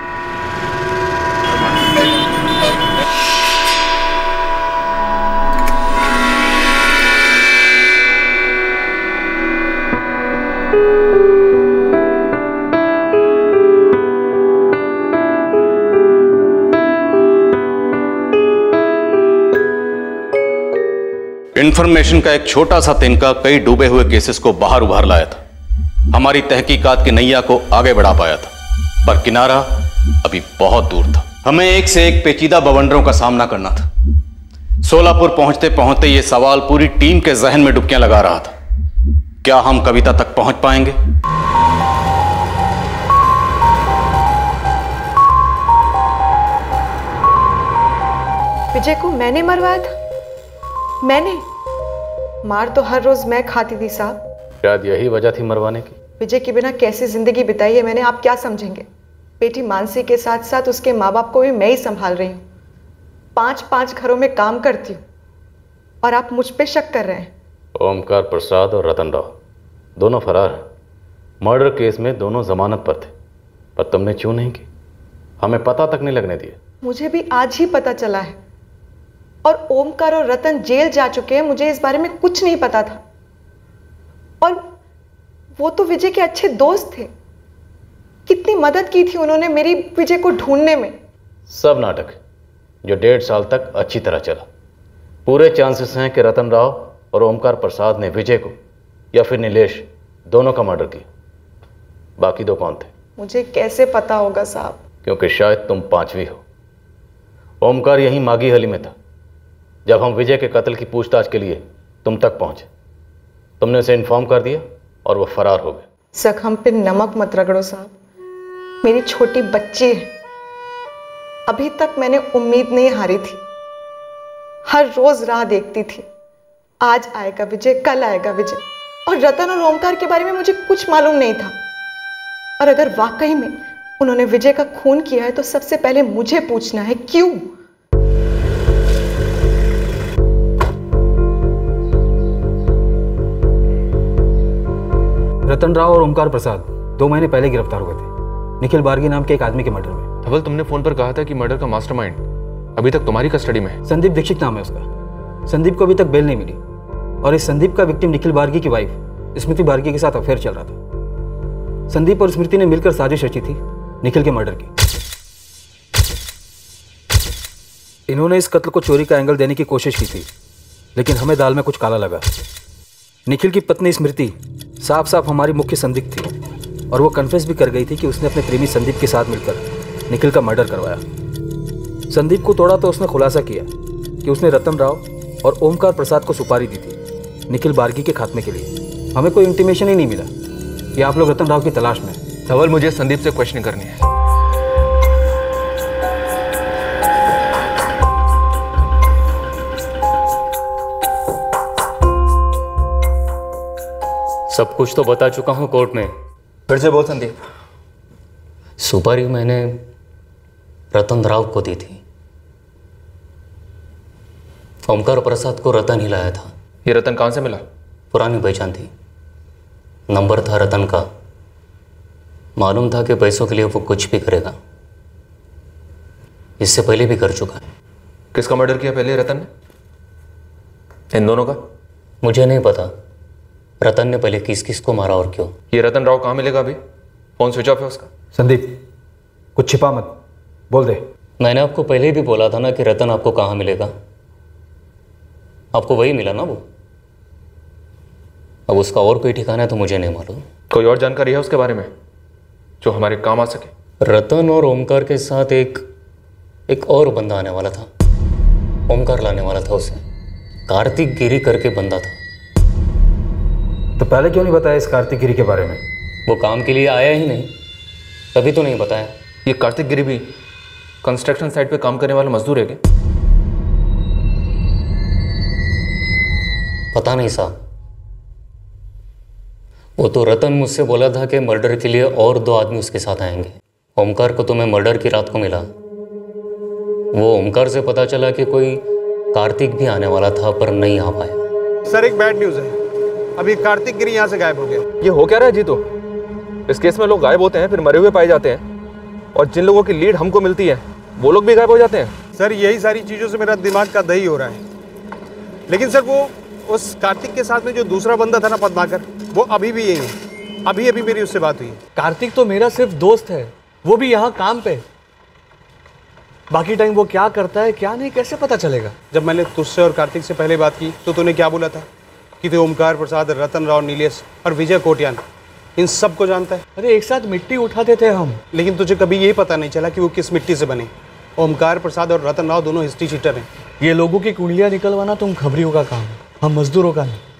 S1: इन्फॉर्मेशन का एक छोटा सा तिनका कई डूबे हुए केसेस को बाहर उभार लाया था, हमारी तहकीकात की नैया को आगे बढ़ा पाया था, पर किनारा अभी बहुत दूर था। हमें एक से एक पेचीदा बवंडरों का सामना करना था। सोलापुर पहुंचते पहुंचते यह सवाल पूरी टीम के जहन में डुबकियां लगा रहा था, क्या हम कविता तक पहुंच पाएंगे?
S7: विजय को मैंने मरवाया था? मैंने? मार तो हर रोज मैं खाती थी साहब।
S1: शायद यही वजह थी मरवाने की।
S7: विजय के बिना कैसी जिंदगी बिताई है मैंने, आप क्या समझेंगे? बेटी मानसी के साथ साथ उसके माँ बाप को भी मैं ही संभाल रही हूँ। पांच पांच घरों में काम करती हूँ और आप मुझ पे शक कर रहे हैं।
S1: ओमकार प्रसाद और रतन राव दोनों फरार हैं। मर्डर केस में दोनों जमानत पर थे, पर तुमने क्यों नहीं की? हमें पता तक नहीं लगने दिया।
S7: मुझे भी आज ही पता चला है, और ओमकार और रतन जेल जा चुके हैं, मुझे इस बारे में कुछ नहीं पता था। और वो तो विजय के अच्छे दोस्त थे, कितनी मदद की थी उन्होंने मेरी विजय को ढूंढने में।
S1: सब नाटक जो डेढ़ साल तक अच्छी तरह चला। पूरे चांसेस हैं कि रतन राव और ओमकार प्रसाद ने विजय को या फिर नीलेश दोनों का मर्डर किया। बाकी दो कौन थे?
S7: मुझे कैसे पता होगा साहब?
S1: क्योंकि शायद तुम पांचवी हो। ओमकार यहीं मागी हली में था जब हम विजय के कत्ल की पूछताछ के लिए तुम तक पहुंचे। तुमने उसे इन्फॉर्म कर दिया और वो फरार हो गए।
S7: जख्म पे नमक मत रगड़ो साहब, मेरी छोटी बच्ची है। अभी तक मैंने उम्मीद नहीं हारी थी, हर रोज राह देखती थी, आज आएगा विजय, कल आएगा विजय। और रतन और ओमकार के बारे में मुझे कुछ मालूम नहीं था। और अगर वाकई में उन्होंने विजय का खून किया है तो सबसे पहले मुझे पूछना है क्यों?
S9: रतन राव और ओमकार प्रसाद दो महीने पहले गिरफ्तार हुए थे निखिल बार्गी नाम के एक आदमी के मर्डर में।
S5: धवल, तुमने फोन पर कहा था कि मर्डर का मास्टरमाइंड अभी तक तुम्हारी कस्टडी में है।
S9: संदीप दीक्षित नाम है उसका। संदीप को अभी तक बेल नहीं मिली और इस संदीप का विक्टिम निखिल बार्गी की वाइफ स्मृति बार्गी के साथ अफेयर चल रहा था। संदीप और स्मृति ने मिलकर साजिश रची थी निखिल के मर्डर की। इन्होंने इस कत्ल को चोरी का एंगल देने की कोशिश की थी, लेकिन हमें दाल में कुछ काला लगा। निखिल की पत्नी स्मृति साफ साफ हमारी मुख्य संदिग्ध थी और वो कन्फेस भी कर गई थी कि उसने अपने प्रेमी संदीप के साथ मिलकर निखिल का मर्डर करवाया। संदीप को तोड़ा तो उसने खुलासा किया कि उसने रतन राव और ओमकार प्रसाद को सुपारी दी थी निखिल बार्गी के खात्मे के लिए। हमें कोई इंटीमेशन ही नहीं मिला कि आप लोग रतन राव की तलाश में।
S5: धवल, मुझे संदीप से क्वेश्चनिंग करनी है।
S17: सब कुछ तो बता चुका हूँ कोर्ट में।
S9: फिर से बोल संदीप।
S17: सुपारी मैंने रतन राव को दी थी। ओमकार प्रसाद को रतन ही लाया था।
S5: ये रतन कहाँ से मिला?
S17: पुरानी पहचान थी, नंबर था रतन का। मालूम था कि पैसों के लिए वो कुछ भी करेगा। इससे पहले भी कर चुका है।
S5: किसका मर्डर किया पहले रतन ने? इन दोनों का?
S17: मुझे नहीं पता रतन ने पहले किस किस को मारा और क्यों।
S5: ये रतन राव कहाँ मिलेगा अभी? फोन स्विच ऑफ है उसका।
S9: संदीप कुछ छिपा मत, बोल दे।
S17: मैंने आपको पहले ही भी बोला था ना कि रतन आपको कहाँ मिलेगा। आपको वही मिला ना वो। अब उसका और कोई ठिकाना है तो मुझे नहीं मालूम।
S5: कोई और जानकारी है उसके बारे में जो हमारे काम आ सके?
S17: रतन और ओमकार के साथ एक एक और बंदा आने वाला था। ओमकार लाने वाला था उसे। कार्तिक गिरी करके बंदा था।
S9: तो पहले क्यों नहीं बताया इस कार्तिक गिरी के बारे में?
S17: वो काम के लिए आया ही नहीं, तभी तो नहीं बताया।
S5: ये कार्तिक गिरी भी कंस्ट्रक्शन साइट पे काम करने वाला मजदूर है क्या?
S17: पता नहीं साहब। वो तो रतन मुझसे बोला था कि मर्डर के लिए और दो आदमी उसके साथ आएंगे। ओमकार को तो मैं मर्डर की रात को मिला। वो ओमकार से पता चला कि कोई कार्तिक भी आने वाला था पर नहीं आ पाया।
S3: सर एक बैड न्यूज़ है, अभी कार्तिक गिरी यहाँ से गायब हो गया।
S5: ये हो क्या रहा है जीतो? इस केस में लोग गायब होते हैं फिर मरे हुए पाए जाते हैं, और जिन लोगों की लीड हमको मिलती है वो लोग भी गायब हो जाते हैं।
S3: सर यही सारी चीज़ों से मेरा दिमाग का दही हो रहा है। लेकिन सर वो उस कार्तिक के साथ में जो दूसरा बंदा था ना पद्माकर, वो अभी भी यही है। अभी अभी मेरी उससे बात हुई है।
S13: कार्तिक तो मेरा सिर्फ दोस्त है, वो भी यहाँ काम पे। बाकी टाइम वो क्या करता है क्या नहीं कैसे पता चलेगा?
S3: जब मैंने तुझसे और कार्तिक से पहले बात की तो तूने क्या बोला था कि तू ओमकार प्रसाद, रतन राव, नीलेश और विजय कोटियान इन सब को जानता है।
S13: अरे एक साथ मिट्टी उठाते थे हम।
S3: लेकिन तुझे कभी यही पता नहीं चला कि वो किस मिट्टी से बने। ओमकार प्रसाद और रतन राव दोनों हिस्ट्री चीटर हैं।
S13: ये लोगों की कुंडलियाँ निकलवाना तुम खबरियों का काम है, हम मजदूरों का नहीं।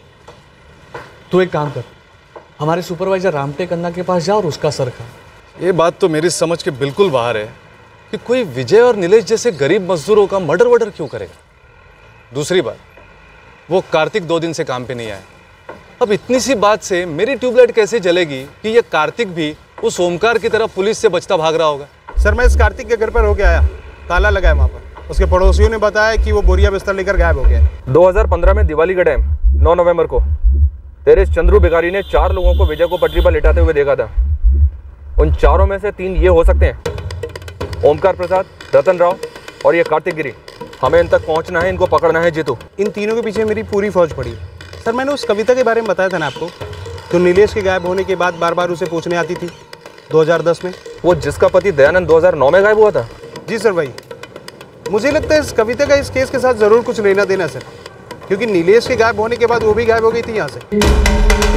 S13: तू एक काम कर, हमारे सुपरवाइजर रामटेक अन्ना के पास जा और उसका सर खा।
S15: ये बात तो मेरी समझ के बिल्कुल बाहर है कि कोई विजय और नीलेश जैसे गरीब मजदूरों का मर्डर वर्डर क्यों करेगा। दूसरी बात, वो कार्तिक दो दिन से काम पे नहीं आया। अब इतनी सी बात से मेरी ट्यूबलाइट कैसे जलेगी कि ये कार्तिक भी उस ओमकार की तरह पुलिस से बचता भाग रहा होगा।
S3: सर मैं इस कार्तिक के घर पर होके आया, ताला लगा है वहाँ पर। उसके पड़ोसियों ने बताया कि वो बोरिया बिस्तर लेकर गायब हो गया।
S5: दो हज़ार पंद्रह में दिवाली का टाइम नौ नवंबर को तेरे चंद्रू भिखारी ने चार लोगों को विजय को पटरी पर लिटाते हुए देखा था। उन चारों में से तीन ये हो सकते हैं, ओमकार प्रसाद, रतन राव और ये कार्तिक गिरी। हमें इन तक पहुंचना है, इनको पकड़ना है जीतू।
S3: इन तीनों के पीछे मेरी पूरी फौज पड़ी। सर मैंने उस कविता के बारे में बताया था ना आपको, तो नीलेश के गायब होने के बाद बार बार उसे पूछने आती थी दो हज़ार दस में।
S5: वो जिसका पति दयानंद दो हज़ार नौ में गायब हुआ था?
S3: जी सर भाई। मुझे लगता है इस कविता का इस केस के साथ ज़रूर कुछ लेना देना सर, क्योंकि नीलेश के गायब होने के बाद वो भी गायब हो गई थी यहाँ से।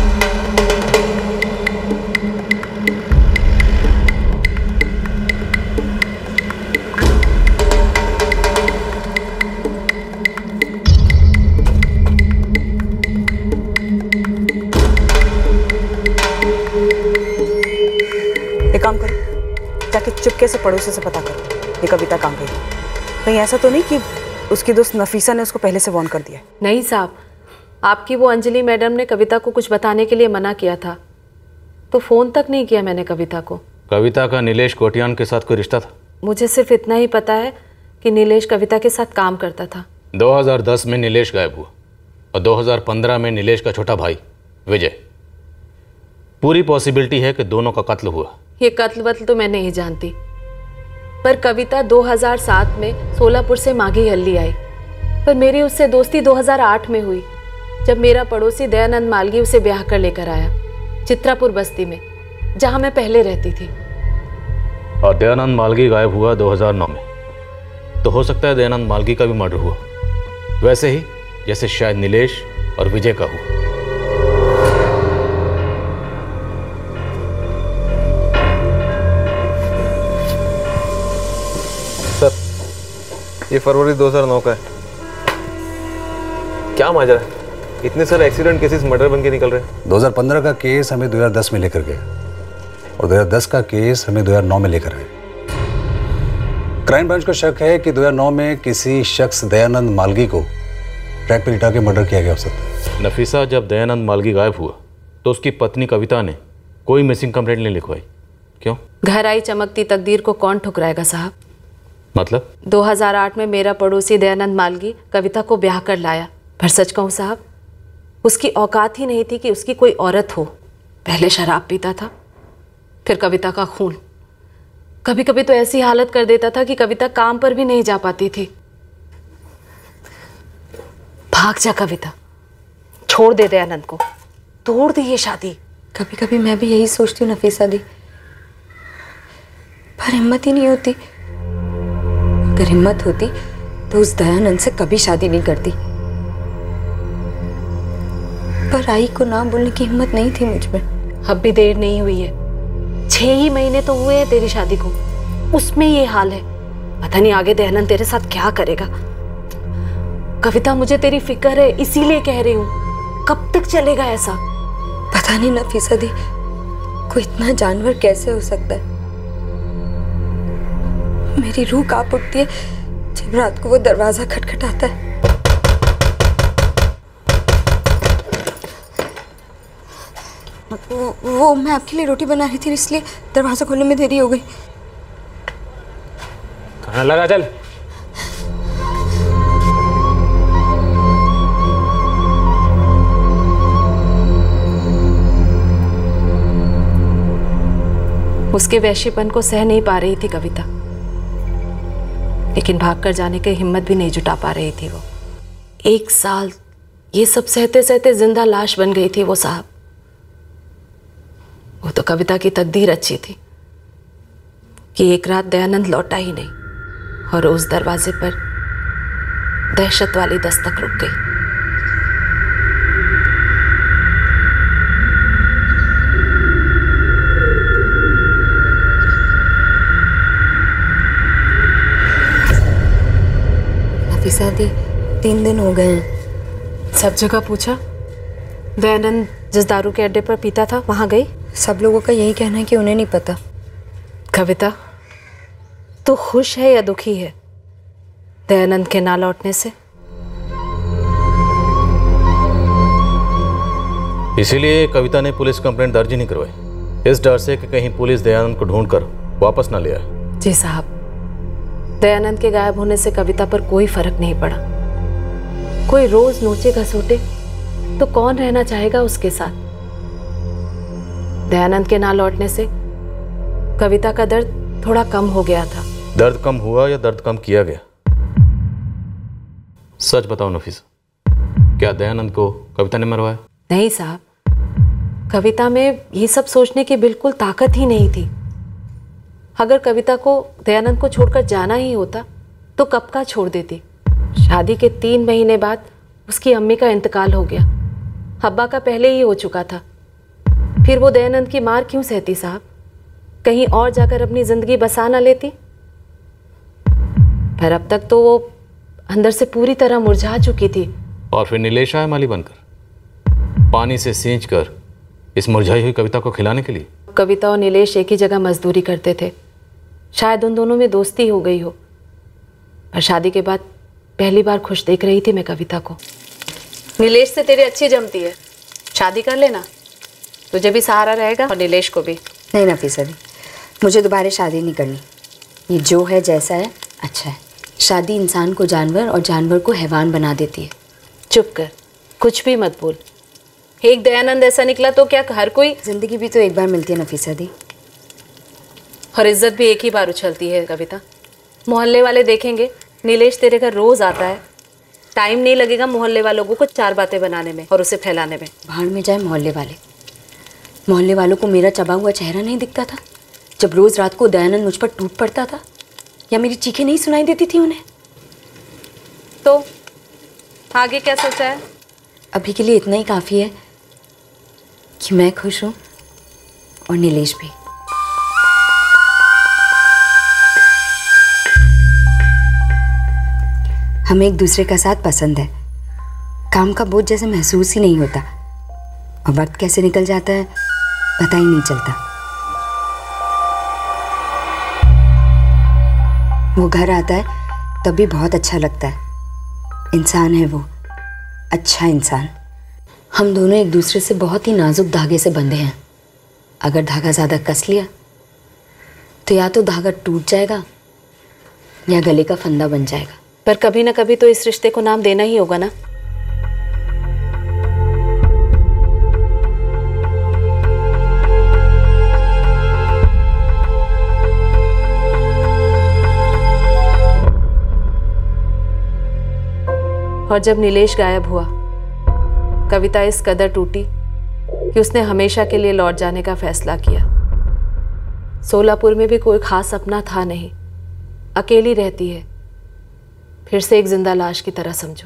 S11: एक काम करो, जाके चुपके से पड़ोसी से पता करो ये कविता कहाँ गई। कहीं ऐसा तो नहीं कि उसकी दोस्त नफीसा ने उसको पहले से वार्न कर दिया?
S8: नहीं साहब, आपकी वो अंजलि मैडम ने कविता को कुछ बताने के लिए मना किया था, तो फ़ोन तक नहीं किया मैंने कविता को।
S1: कविता का नीलेश कोटियान के साथ कोई रिश्ता था?
S8: मुझे सिर्फ इतना ही पता है कि नीलेश कविता के साथ काम करता था।
S1: दो हज़ार दस में नीलेश गायब हुआ और दो हज़ार पंद्रह में नीलेश का छोटा भाई विजय। पूरी पॉसिबिलिटी है कि दोनों का कत्ल हुआ।
S8: ये कत्ल वत्ल तो मैं नहीं जानती, पर कविता दो हज़ार सात में सोलापुर से माघी हल्ली आई। पर मेरी उससे दोस्ती दो हज़ार आठ में हुई, जब मेरा पड़ोसी दयानंद मालगी उसे ब्याह कर लेकर आया चित्रापुर बस्ती में, जहां मैं पहले रहती थी।
S1: और दयानंद मालगी गायब हुआ दो हज़ार नौ में, तो हो सकता है दयानंद मालगी का भी मर्डर हुआ, वैसे ही जैसे शायद नीलेश और विजय का हुआ।
S12: सर, ये फरवरी दो हज़ार नौ का है। क्या माजरा है? इतने सारे एक्सीडेंट केसेस मर्डर बन के निकल रहे हैं।
S4: दो हज़ार पंद्रह का केस हमें दो हज़ार दस में लेकर गया और दो हज़ार दस का केस हमें दो हज़ार नौ में लेकर आए। क्राइम ब्रांच को शक है कि दो हज़ार नौ में किसी शख्स दयानंद मालगी को ट्रैक पर लिटा के मर्डर किया गया हो सकता है।
S1: नफीसा, जब दयानंद मालगी गायब हुआ तो उसकी पत्नी कविता ने कोई मिसिंग कंप्लेंट नहीं लिखवाई, क्यों?
S8: घर आई चमकती तकदीर को कौन ठुकराएगा साहब?
S1: मतलब?
S8: दो हज़ार आठ में मेरा पड़ोसी दयानंद मालगी कविता को ब्याह कर लाया, पर सच कहूँ साहब, उसकी औकात ही नहीं थी कि उसकी कोई औरत हो। पहले शराब पीता था, फिर कविता का खून। कभी कभी तो ऐसी हालत कर देता था कि कविता काम पर भी नहीं जा पाती थी। भाग जा कविता, छोड़ दे दयानंद को, तोड़ दे ये शादी।
S20: कभी कभी मैं भी यही सोचती हूँ नफीसा दी, पर हिम्मत ही नहीं होती। अगर हिम्मत होती तो उस दयानंद से कभी शादी नहीं करती, पर आई को ना बोलने की हिम्मत नहीं थी मुझ में।
S8: अब भी देर नहीं हुई है, छह ही महीने तो हुए हैं तेरी शादी को, उसमें ये हाल है। पता नहीं आगे दयानंद तेरे साथ क्या करेगा। कविता, मुझे तेरी फिक्र है, इसीलिए कह रही हूँ, कब तक चलेगा ऐसा?
S20: पता नहीं नफीसा दी, कोई इतना जानवर कैसे हो सकता है। मेरी रूह कांप उठती है जब रात को वो दरवाजा खटखटाता है। वो, वो मैं आपके लिए रोटी बना रही थी, इसलिए दरवाजा खोलने में देरी हो गई।
S9: खाना लगा चल।
S8: उसके वैश्यपन को सह नहीं पा रही थी कविता, लेकिन भागकर जाने की हिम्मत भी नहीं जुटा पा रही थी वो। एक साल ये सब सहते सहते जिंदा लाश बन गई थी वो साहब। वो तो कविता की तकदीर अच्छी थी कि एक रात दयानंद लौटा ही नहीं और उस दरवाजे पर दहशत वाली दस्तक रुक गई।
S20: नफीसा दी, तीन दिन हो गए हैं।
S8: सब जगह पूछा? दयानंद जिस दारू के अड्डे पर पीता था वहां गई?
S20: सब लोगों का यही कहना है कि उन्हें नहीं पता।
S8: कविता, तू खुश है या दुखी है दयानंद के ना लौटने से?
S1: इसीलिए कविता ने पुलिस कंप्लेंट दर्ज नहीं करवाई, इस डर से कि कहीं पुलिस दयानंद को ढूंढकर वापस ना ले आए।
S8: जी साहब, दयानंद के गायब होने से कविता पर कोई फर्क नहीं पड़ा। कोई रोज नोचे घसोटे तो कौन रहना चाहेगा उसके साथ? दयानंद के ना लौटने से कविता का दर्द थोड़ा कम हो गया था।
S1: दर्द कम हुआ या दर्द कम किया गया? सच बताओ नफीसा, क्या दयानंद को कविता ने मरवाया?
S8: नहीं साहब, कविता में ये सब सोचने की बिल्कुल ताकत ही नहीं थी। अगर कविता को दयानंद को छोड़कर जाना ही होता तो कब का छोड़ देती। शादी के तीन महीने बाद उसकी अम्मी का इंतकाल हो गया, अब्बा का पहले ही हो चुका था। फिर वो दयानंद की मार क्यों सहती साहब? कहीं और जाकर अपनी जिंदगी बसा ना लेती? पर अब तक तो वो अंदर से पूरी तरह मुरझा चुकी थी।
S1: और फिर नीलेश आया माली बनकर, पानी से सींच कर इस मुरझाई हुई कविता को खिलाने के लिए।
S8: कविता और नीलेश एक ही जगह मजदूरी करते थे, शायद उन दोनों में दोस्ती हो गई हो। पर शादी के बाद पहली बार खुश देख रही थी मैं कविता को। नीलेश से तेरी अच्छी जमती है, शादी कर लेना, तुझे भी सहारा रहेगा और नीलेश को भी।
S20: नहीं नफीसा दी, मुझे दोबारा शादी नहीं करनी। ये जो है जैसा है अच्छा है। शादी इंसान को जानवर और जानवर को हैवान बना देती है।
S8: चुप कर, कुछ भी मत बोल। एक दयानंद ऐसा निकला तो क्या हर कोई?
S20: जिंदगी भी तो एक बार मिलती है नफीसा दी,
S8: और इज्जत भी एक ही बार उछलती है कविता। मोहल्ले वाले देखेंगे, नीलेश तेरे घर रोज आता है, टाइम नहीं लगेगा मोहल्ले वालों को कुछ चार बातें बनाने में और उसे फैलाने में।
S20: भाड़ में जाए मोहल्ले वाले। मोहल्ले वालों को मेरा चबा हुआ चेहरा नहीं दिखता था जब रोज रात को दयानंद मुझ पर टूट पड़ता था, या मेरी चीखें नहीं सुनाई देती थी उन्हें?
S8: तो आगे क्या सोचा है?
S20: अभी के लिए इतना ही काफी है कि मैं खुश हूं और नीलेश भी। हमें एक दूसरे का साथ पसंद है। काम का बोझ जैसे महसूस ही नहीं होता और वक्त कैसे निकल जाता है पता ही नहीं चलता। वो घर आता है तब भी बहुत अच्छा लगता है। इंसान है वो, अच्छा इंसान। हम दोनों एक दूसरे से बहुत ही नाजुक धागे से बंधे हैं। अगर धागा ज़्यादा कस लिया तो या तो धागा टूट जाएगा या गले का फंदा बन जाएगा।
S8: पर कभी ना कभी तो इस रिश्ते को नाम देना ही होगा ना। और जब नीलेश गायब हुआ, कविता इस कदर टूटी कि उसने हमेशा के लिए लौट जाने का फैसला किया। सोलापुर में भी कोई खास अपना था नहीं, अकेली रहती है, फिर से एक जिंदा लाश की तरह समझो।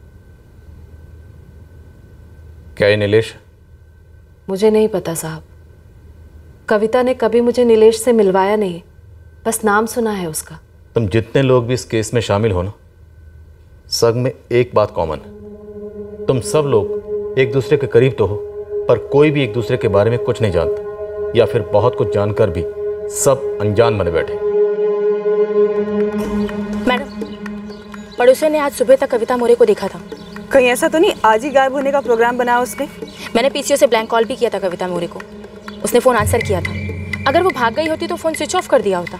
S1: क्या ये नीलेश?
S8: मुझे नहीं पता साहब, कविता ने कभी मुझे नीलेश से मिलवाया नहीं, बस नाम सुना है उसका।
S1: तुम जितने लोग भी इस केस में शामिल हो ना, सब में एक बात कॉमन है। तुम सब लोग एक दूसरे के करीब तो हो, पर कोई भी एक दूसरे के बारे में कुछ नहीं जानता, या फिर बहुत कुछ जानकर भी सब अनजान बने बैठे।
S21: मैडम, पड़ोसियों ने आज सुबह तक कविता मोरे को देखा था।
S11: कहीं ऐसा तो नहीं आज ही गायब होने का प्रोग्राम बनाया उसने?
S21: मैंने पीसीओ से ब्लैंक कॉल भी किया था कविता मोरे को, उसने फ़ोन आंसर किया था। अगर वो भाग गई होती तो फ़ोन स्विच ऑफ कर दिया होता।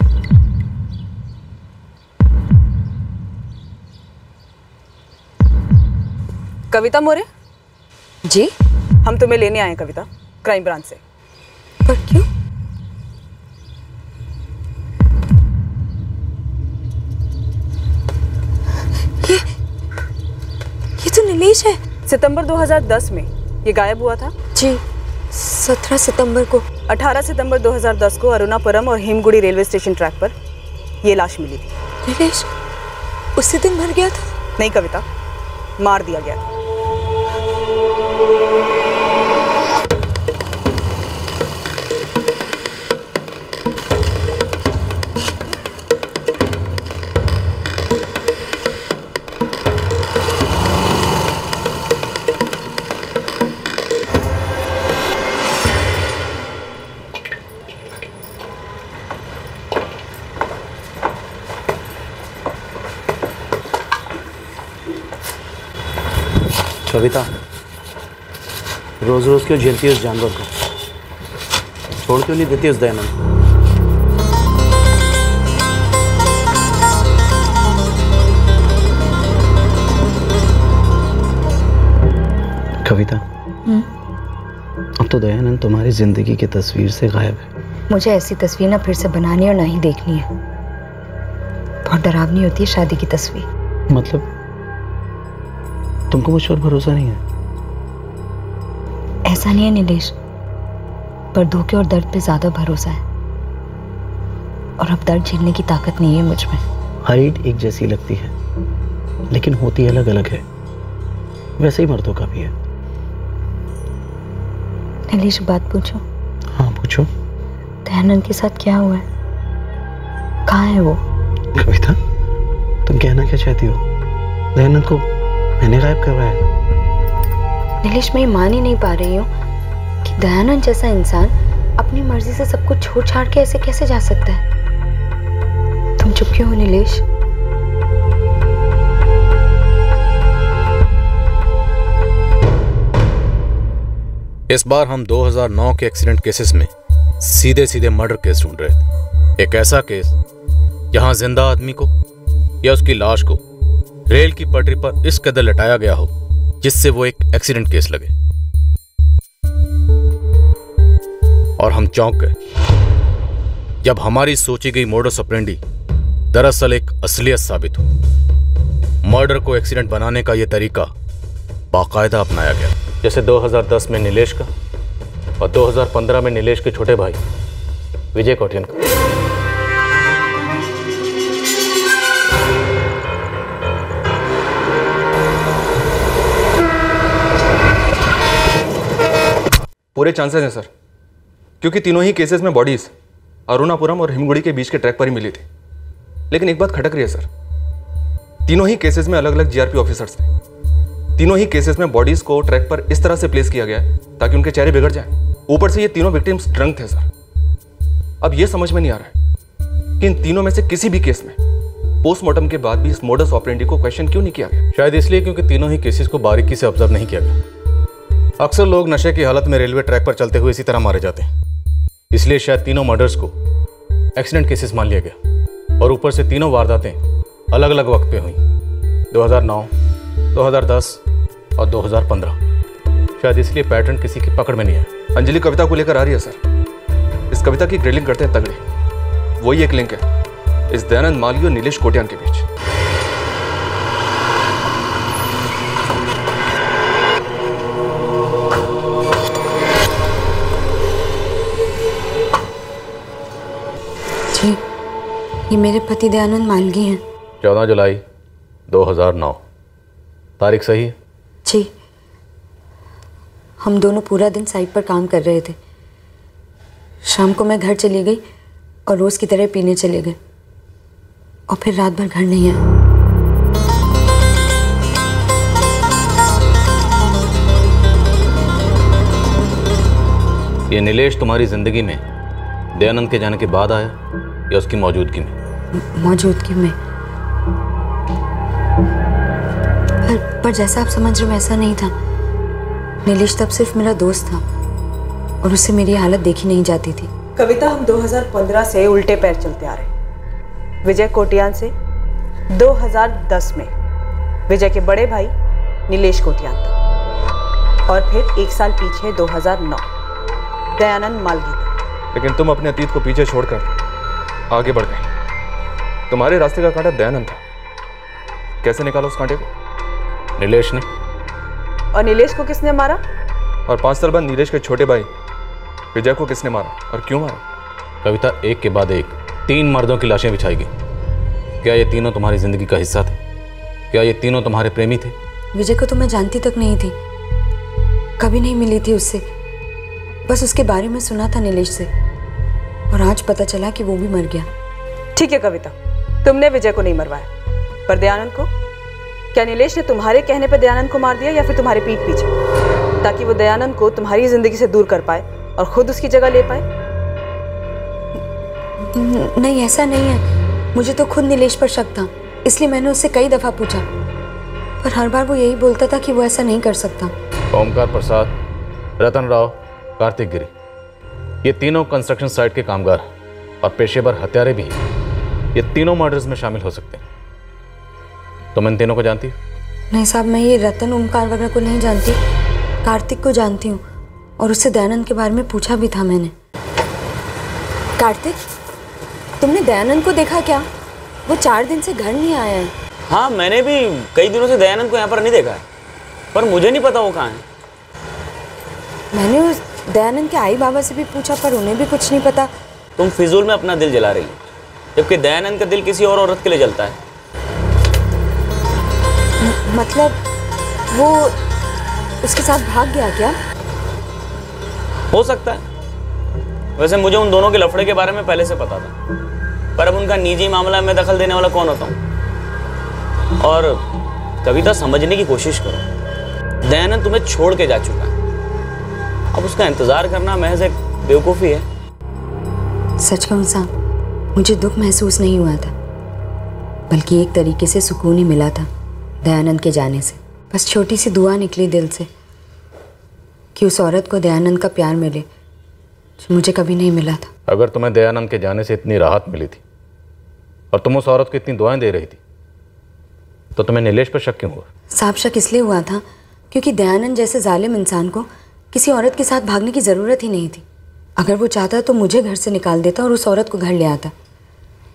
S11: कविता मोरे
S20: जी,
S11: हम तुम्हें लेने आए हैं कविता, क्राइम ब्रांच से।
S20: पर क्यों? ये ये तो नीलेश है।
S11: सितंबर दो हज़ार दस में ये गायब हुआ था।
S20: जी, सत्रह सितंबर को।
S11: अठारह सितंबर दो हज़ार दस को अरुणापुरम और हिमगुड़ी रेलवे स्टेशन ट्रैक पर ये लाश मिली थी।
S20: नीलेश उसी दिन मर गया था?
S11: नहीं कविता, मार दिया गया था।
S12: कविता, रोज रोज क्यों झेलती है उस जानवर को? छोड़ क्यों नहीं देती उस दयानंद को? कविता, अब तो दयानंद तुम्हारी जिंदगी की तस्वीर से गायब है।
S20: मुझे ऐसी तस्वीर ना फिर से बनानी और ना ही देखनी है। बहुत डरावनी होती है शादी की तस्वीर।
S12: मतलब तुमको मुझ पर भरोसा नहीं है?
S20: ऐसा नहीं है नीलेश, पर धोखे और दर्द पे ज्यादा भरोसा है, और अब दर्द झेलने की ताकत नहीं है मुझ में।
S12: हाइट एक जैसी लगती है, लेकिन होती अलग अलग है। वैसे ही मर्दों का भी है।
S20: नीलेश, बात पूछो?
S12: हाँ पूछो।
S20: दयानंद के साथ क्या हुआ है? कहाँ है वो?
S12: कविता, तुम कहना क्या चाहती हो? दयानंद को मैंने गायब करवाया है?
S20: नीलेश, मैं मान ही नहीं पा रही हूँ कि दयानंद जैसा इंसान अपनी मर्जी से सब कुछ छोड़ छाड़ के ऐसे कैसे जा सकता है। तुम चुप क्यों हो नीलेश?
S1: इस बार हम दो हज़ार नौ के एक्सीडेंट केसेस में सीधे सीधे मर्डर केस ढूंढ रहे थे। एक ऐसा केस जहां जिंदा आदमी को या उसकी लाश को रेल की पटरी पर इस कदर लटाया गया हो जिससे वो एक एक्सीडेंट केस लगे। और हम चौंक गए जब हमारी सोची गई मोडस ऑपरेंडी दरअसल एक असलियत साबित हुई। मर्डर को एक्सीडेंट बनाने का यह तरीका बाकायदा अपनाया गया, जैसे दो हज़ार दस में नीलेश का और दो हज़ार पंद्रह में नीलेश के छोटे भाई विजय कोटियन का।
S5: पूरे चांसेस हैं सर, क्योंकि तीनों ही केसेस में बॉडीज अरुणापुरम और हिमगुड़ी के बीच के ट्रैक पर ही मिली थी। लेकिन एक बात खटक रही है सर, तीनों ही केसेस में अलग अलग जीआरपी ऑफिसर्स थे। तीनों ही केसेस में बॉडीज को ट्रैक पर इस तरह से प्लेस किया गया है ताकि उनके चेहरे बिगड़ जाएं। ऊपर से ये तीनों विक्टिम्स ड्रंक थे सर। अब ये समझ में नहीं आ रहा है कि इन तीनों में से किसी भी केस में पोस्टमार्टम के बाद भी इस मोडस ऑपरेंडी को क्वेश्चन क्यों नहीं किया गया।
S1: शायद इसलिए क्योंकि तीनों ही केसेस को बारीकी से ऑब्जर्व नहीं किया गया। अक्सर लोग नशे की हालत में रेलवे ट्रैक पर चलते हुए इसी तरह मारे जाते हैं, इसलिए शायद तीनों मर्डर्स को एक्सीडेंट केसेस मान लिया गया। और ऊपर से तीनों वारदातें अलग अलग वक्त पे हुई, दो हज़ार नौ, दो हज़ार दस और दो हज़ार पंद्रह। शायद इसलिए पैटर्न किसी की पकड़ में नहीं है।
S5: अंजलि कविता को लेकर आ रही है सर। इस कविता की ग्रिलिंग करते हैं तगड़े। वही एक लिंक है इस दयानंद मालगी और नीलेश कोटियान के बीच।
S20: जी, ये मेरे पति दयानंद मालगी हैं।
S1: चौदह जुलाई दो हज़ार नौ, तारीख सही है?
S20: जी, हम दोनों पूरा दिन साइट पर काम कर रहे थे। शाम को मैं घर चली गई और रोज की तरह पीने चले गए और फिर रात भर घर नहीं आए।
S1: ये नीलेश तुम्हारी जिंदगी में दयानंद के जाने के बाद आया या उसकी मौजूदगी में?
S20: मौजूदगी में। पर, पर जैसा आप समझ रहे हो वैसा नहीं था। नीलेश तब सिर्फ मेरा दोस्त था और उससे मेरी हालत देखी नहीं जाती थी।
S11: कविता, हम दो हज़ार पंद्रह से उल्टे पैर चलते आ रहे। विजय कोटियान से दो हज़ार दस में विजय के बड़े भाई नीलेश कोटियान तक, और फिर एक साल पीछे दो हज़ार नौ दयानंद मालगी तक।
S5: लेकिन तुम अपने अतीत को पीछे छोड़कर आगे बढ़ गए। तुम्हारे रास्ते का कांटा दयानंद था। कैसे निकाला उस कांटे को?
S1: नीलेश ने।
S11: और नीलेश को किसने मारा?
S5: और पांच साल बाद नीलेश के छोटे भाई विजय को किसने मारा और क्यों मारा?
S1: कविता, एक के बाद एक तीन मर्दों की लाशें बिछाई गई। क्या ये तीनों तुम्हारी जिंदगी का हिस्सा थे? क्या ये तीनों तुम्हारे प्रेमी थे?
S20: विजय को तो मैं जानती तक नहीं थी, कभी नहीं मिली थी उससे। बस उसके बारे में सुना था नीलेश से, और आज पता चला कि वो भी मर गया।
S11: ठीक है कविता, तुमने विजय को नहीं मरवाया, पर दयानंद को? क्या नीलेश ने तुम्हारे कहने पर दयानंद को मार दिया या फिर तुम्हारे पीठ पीछे, ताकि वो दयानंद को तुम्हारी जिंदगी से दूर कर पाए और खुद उसकी जगह ले पाए?
S20: नहीं, ऐसा नहीं है। मुझे तो खुद नीलेश पर शक था, इसलिए मैंने उससे कई दफा पूछा, पर हर बार वो यही बोलता था कि वो ऐसा नहीं कर सकता।
S1: ओमकार प्रसाद, रतन राव, कार्तिक गिरी, ये तीनों कंस्ट्रक्शन साइट के कामगार और पेशेवर हत्यारे भी ये तीनों मर्डर्स में शामिल हो सकते हैं। तुम इन तीनों को जानती हो?
S20: नहीं साहब, मैं ये रतन ओमकार वगैरह को नहीं जानती, कार्तिक को जानती हूँ, और उससे दयानंद के बारे में पूछा भी था मैंने। कार्तिक, तुमने दयानंद को देखा क्या? वो चार दिन से घर नहीं आया है।
S6: हाँ, मैंने भी कई दिनों से दयानंद को यहाँ पर नहीं देखा है, पर मुझे नहीं पता वो कहाँ है।
S20: मैंने उस दयानंद के आई बाबा से भी पूछा, पर उन्हें भी कुछ नहीं पता।
S6: तुम फिजूल में अपना दिल जला रही हो, जबकि दयानंद का दिल किसी और औरत के लिए जलता है।
S20: मतलब वो उसके साथ भाग गया क्या?
S6: हो सकता है। वैसे मुझे उन दोनों के लफड़े के बारे में पहले से पता था, पर अब उनका निजी मामला में दखल देने वाला कौन होता हूँ। और कविता, समझने की कोशिश करो, दयानंद तुम्हें छोड़ के जा चुका है। अब उसका इंतजार करना महज एक बेवकूफ़ी है।
S20: सच कहूँ साहब, मुझे दुख महसूस नहीं हुआ था, बल्कि एक तरीके से सुकून ही मिला था दयानंद के जाने से। बस छोटी सी दुआ निकली दिल से कि उस औरत को दयानंद का प्यार मिले जो मुझे कभी नहीं मिला था।
S1: अगर तुम्हें दयानंद के जाने से इतनी राहत मिली थी और तुम उस औरत को इतनी दुआएं दे रही थी, तो तुम्हें नीलेश पर शक क्यों हुआ?
S20: साहब, शक इसलिए हुआ था क्योंकि दयानंद जैसे जालिम इंसान को किसी औरत के साथ भागने की ज़रूरत ही नहीं थी। अगर वो चाहता तो मुझे घर से निकाल देता और उस औरत को घर ले आता,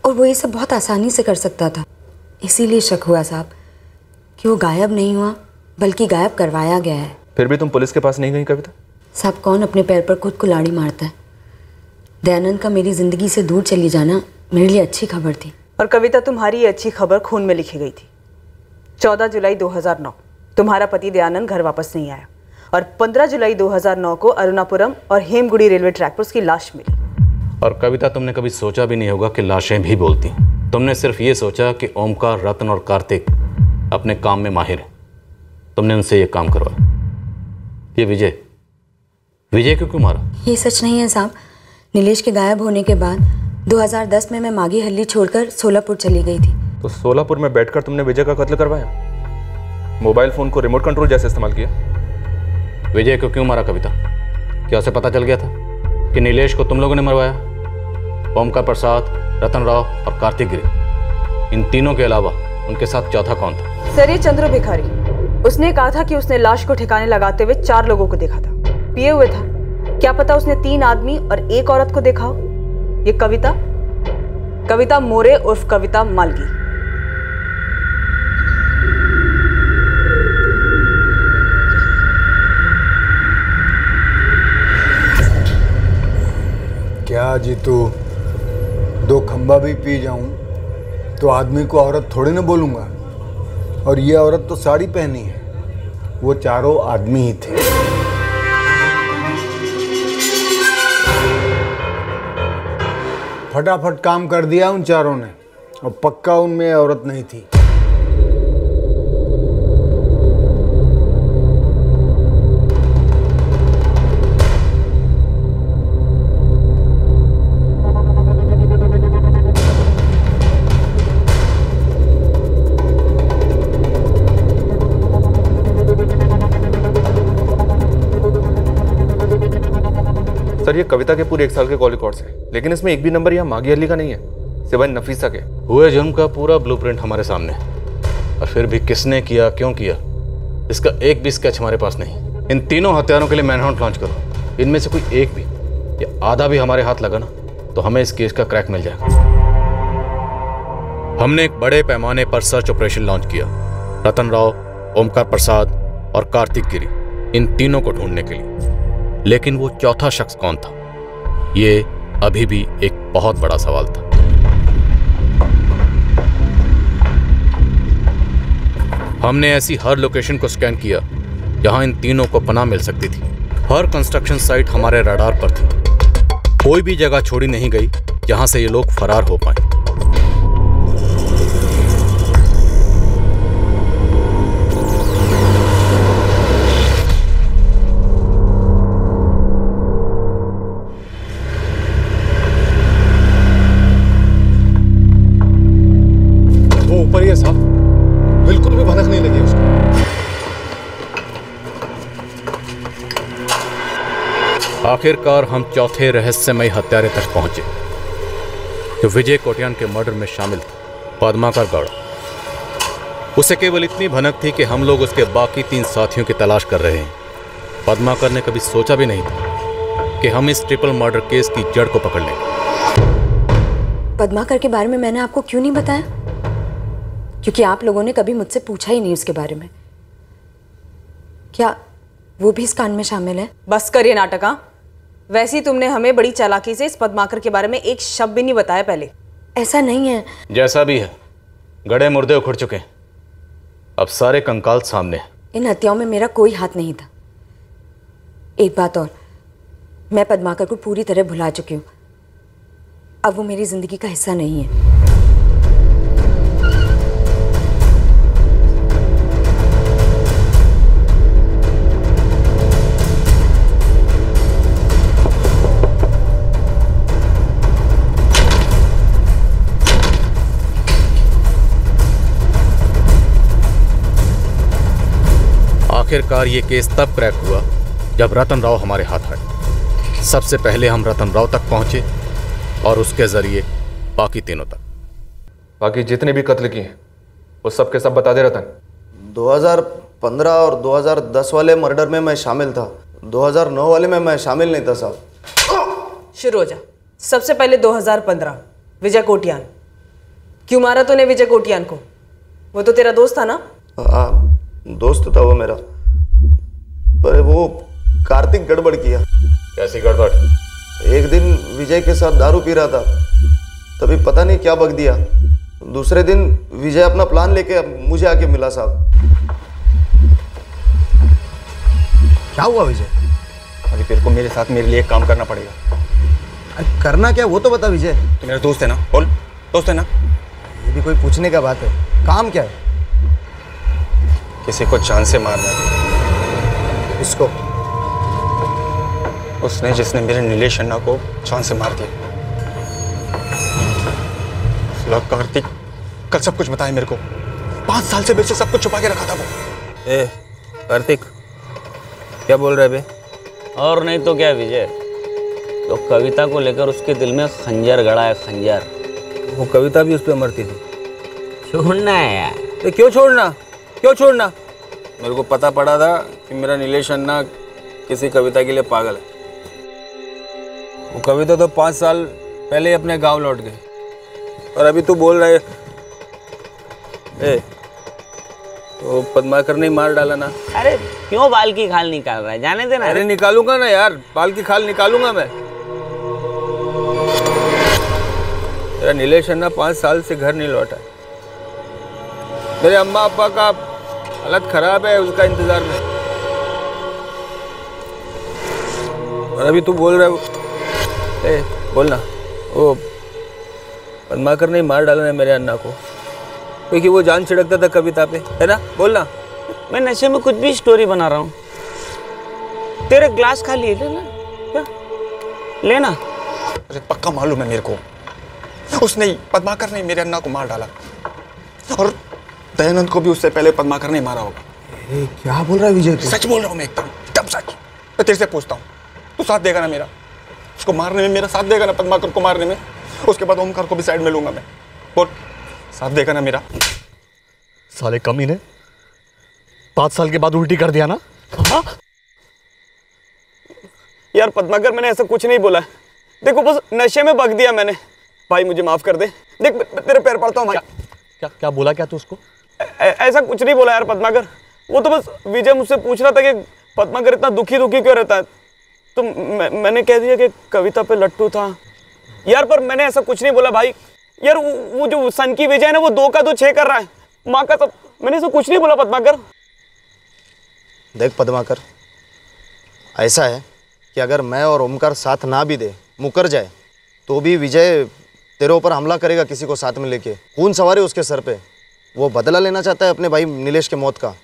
S20: और वो ये सब बहुत आसानी से कर सकता था। इसीलिए शक हुआ साहब कि वो गायब नहीं हुआ बल्कि गायब करवाया गया है।
S5: फिर भी तुम पुलिस के पास नहीं गई कविता?
S20: साहब, कौन अपने पैर पर खुद कुल्हाड़ी मारता है? दयानंद का मेरी जिंदगी से दूर चली जाना मेरे लिए अच्छी खबर थी।
S11: और कविता, तुम्हारी ये अच्छी खबर खून में लिखी गई थी। चौदह जुलाई दो हज़ार नौ तुम्हारा पति दयानंद घर वापस नहीं आया और पंद्रह जुलाई दो हज़ार नौ को अरुणापुरम और हेमगुड़ी रेलवे ट्रैक पर उसकी लाश मिली।
S1: और कविता, तुमने कभी सोचा भी नहीं होगा कि लाशें भी बोलती। तुमने सिर्फ ये सोचा कि ओमकार, रतन और कार्तिक अपने काम में माहिर हैं। तुमने उनसे ये काम करवाया। ये विजय विजय क्यों क्यों मारा?
S20: ये सच नहीं है साहब। नीलेश के गायब होने के बाद दो हज़ार दस में मैं मागी हल्ली छोड़कर सोलापुर चली गई थी।
S5: तो सोलापुर में बैठकर तुमने विजय का कत्ल करवाया? मोबाइल फोन को रिमोट कंट्रोल जैसे इस्तेमाल किया?
S1: विजय को क्यों मारा कविता? क्या उसे पता चल गया था कि नीलेश को तुम लोगों ने मरवाया? ओमकार प्रसाद, रतन राव और कार्तिक गिरी, इन तीनों के अलावा उनके साथ चौथा कौन था?
S11: सर, ये चंद्र भिखारी। उसने कहा था कि उसने लाश को ठिकाने लगाते हुए चार लोगों को देखा था। पिए हुए था। क्या पता उसने तीन आदमी और एक औरत को देखा हो। ये कविता कविता मोरे उर्फ कविता मालगी।
S2: क्या जीतू, दो खंबा भी पी जाऊं तो आदमी को औरत थोड़ी ना बोलूंगा। और ये औरत तो साड़ी पहनी है। वो चारों आदमी ही थे। फटाफट काम कर दिया उन चारों ने और पक्का उनमें औरत नहीं थी।
S5: सर, ये कविता के पूरे एक साल के कॉल रिकॉर्ड्स हैं, लेकिन इसमें एक भी नंबर यहाँ मागी अली का नहीं है, सिवाय नफीसा के।
S1: हुए जुर्म का पूरा ब्लूप्रिंट हमारे सामने, और फिर भी किसने किया, क्यों किया, इसका एक भी स्केच हमारे पास नहीं। इन तीनों हत्यारों के लिए मैनहंट लॉन्च करो। इनमें से कोई एक भी या आधा भी हमारे हाथ लगा ना, तो हमें इस केस का क्रैक मिल जाएगा। हमने एक बड़े पैमाने पर सर्च ऑपरेशन लॉन्च किया, रतन राव, ओमकार प्रसाद और कार्तिक गिरी, इन तीनों को ढूंढने के लिए। लेकिन वो चौथा शख्स कौन था, ये अभी भी एक बहुत बड़ा सवाल था। हमने ऐसी हर लोकेशन को स्कैन किया जहां इन तीनों को पनाह मिल सकती थी। हर कंस्ट्रक्शन साइट हमारे रडार पर थी। कोई भी जगह छोड़ी नहीं गई जहां से ये लोग फरार हो पाए।
S15: ऊपर ही है साहब, बिल्कुल भी भनक नहीं लगी उसको।
S1: आखिरकार हम चौथे रहस्यमय हत्यारे तक पहुंचे, जो विजय कोटियान के मर्डर में शामिल था, पद्माकर गौड़। उसे केवल इतनी भनक थी कि हम लोग उसके बाकी तीन साथियों की तलाश कर रहे हैं। पद्माकर ने कभी सोचा भी नहीं था कि हम इस ट्रिपल मर्डर केस की जड़ को पकड़ लेंगे।
S20: पद्माकर के बारे में मैंने आपको क्यों नहीं बताया? क्योंकि आप लोगों ने कभी मुझसे पूछा ही नहीं उसके बारे में। क्या वो भी इस कांड में शामिल है?
S11: बस करिए नाटक। हाँ, वैसे ही तुमने हमें बड़ी चालाकी से इस पद्माकर के बारे में एक शब्द भी नहीं बताया पहले।
S20: ऐसा नहीं है।
S1: जैसा भी है, गड़े मुर्दे उखड़ चुके हैं, अब सारे कंकाल सामने हैं।
S20: इन हत्याओं में मेरा कोई हाथ नहीं था। एक बात और, मैं पद्माकर को पूरी तरह भुला चुकी हूँ। अब वो मेरी जिंदगी का हिस्सा नहीं है।
S1: आखिरकार ये केस तब क्रैक हुआ जब रतन राव हमारे हाथ आए। सबसे पहले हम रतन राव तक पहुंचे और उसके जरिए बाकी तीनों तक।
S5: बाकी जितने भी कत्ल किए वो सब के सब बता दे रतन।
S14: दो हज़ार पंद्रह और दो हज़ार दस वाले मर्डर में मैं शामिल था, दो हज़ार नौ वाले में मैं शामिल नहीं था साहब।
S11: शुरू हो जा। सबसे पहले दो हज़ार पंद्रह, विजय कोटियान। क्यों मारा तूने विजय कोटियान को? वो तो तेरा दोस्त था ना?
S14: हाँ, दोस्त था वो मेरा, पर वो कार्तिक गड़बड़ किया।
S1: कैसी गड़बड़?
S14: एक दिन विजय के साथ दारू पी रहा था, तभी पता नहीं क्या बक दिया। दूसरे दिन विजय अपना प्लान लेके मुझे आके मिला। साहब
S16: क्या हुआ विजय?
S18: अभी तेरे को मेरे साथ मेरे लिए एक काम करना पड़ेगा।
S16: अरे करना क्या वो तो बता विजय।
S18: तो मेरा दोस्त है ना, बोल दोस्त है ना।
S16: ये भी कोई पूछने का बात है? काम क्या है?
S18: किसी को जान से मारना है।
S16: इसको?
S18: उसने जिसने मेरे नीलेश अन्ना को जान से मार दिया। कार्तिक कल सब कुछ बताया मेरे को। पांच साल से मेरे से सब कुछ छुपा के रखा था वो।
S12: ए कार्तिक क्या बोल रहे बे?
S6: और नहीं तो क्या विजय, तो कविता को लेकर उसके दिल में खंजर गड़ा है, खंजर।
S12: वो कविता भी उस पर मरती थी।
S6: छोड़ना है यार।
S12: तो क्यों छोड़ना, क्यों छोड़ना? मेरे को पता पड़ा था कि मेरा नीलेश अन्ना किसी कविता के लिए पागल है। वो कविता तो पाँच साल पहले ही अपने गांव लौट गए, और अभी तू बोल रहा है ए, तो पद्माकर ने मार डाला ना।
S6: अरे क्यों बाल की खाल निकाल रहा है, जाने देना।
S12: अरे निकालूंगा ना यार, बाल की खाल निकालूंगा मैं। मेरा नीलेश अन्ना पाँच साल से घर नहीं लौटा। मेरे अम्मा अब्बा का हालत खराब है, उसका इंतजार में। और अभी तू बोल रहा है ए, बोलना वो पद्माकर ने मार डाला है मेरे अन्ना को, क्योंकि वो जान छिड़कता था कविता पे, है ना? बोलना।
S6: मैं नशे में कुछ भी स्टोरी बना रहा हूँ। तेरे ग्लास खाली है, लेना क्या? लेना।
S18: अरे पक्का मालूम है मेरे को, उसने पद्माकर ने मेरे अन्ना को मार डाला, और दयानंद को भी उससे पहले पद्माकर ने मारा होगा।
S16: ए, क्या बोल रहा है विजय?
S18: सच बोल रहा हूँ मैं, एकदम एकदम सच। मैं तेरे से पूछता हूँ, तू साथ देगा ना मेरा? उसको मारने में मेरा साथ देगा ना? पद्माकर को मारने में? उसके बाद ओमकार को भी साइड में लूंगा मैं। बोल, साथ देगा ना मेरा?
S13: साले कमी ने पांच साल के बाद उल्टी कर दिया ना। हाँ?
S6: यार पद्माकर, मैंने ऐसा कुछ नहीं बोला। देखो बस नशे में बक दिया मैंने। भाई मुझे माफ कर दे। देख तेरे पैर पड़ता हूँ भाई।
S13: क्या क्या क्या बोला क्या तू उसको?
S6: ऐसा कुछ नहीं बोला यार पद्माकर। वो तो बस विजय मुझसे पूछ रहा था कि पद्माकर इतना दुखी दुखी क्यों रहता है, तो मैं, मैंने कह दिया कि कविता पे लट्टू था यार। पर मैंने ऐसा कुछ नहीं बोला भाई। यार वो, वो जो सन की विजय है ना, वो दो का दो छह कर रहा है। माँ का सब, मैंने ऐसा कुछ नहीं बोला पद्माकर।
S14: देख पद्माकर, ऐसा है कि अगर मैं और ओमकार साथ ना भी दे, मुकर जाए, तो भी विजय तेरे ऊपर हमला करेगा किसी को साथ में लेके। खून सवार है उसके सर पे। वो बदला लेना चाहता है अपने भाई नीलेश के मौत का।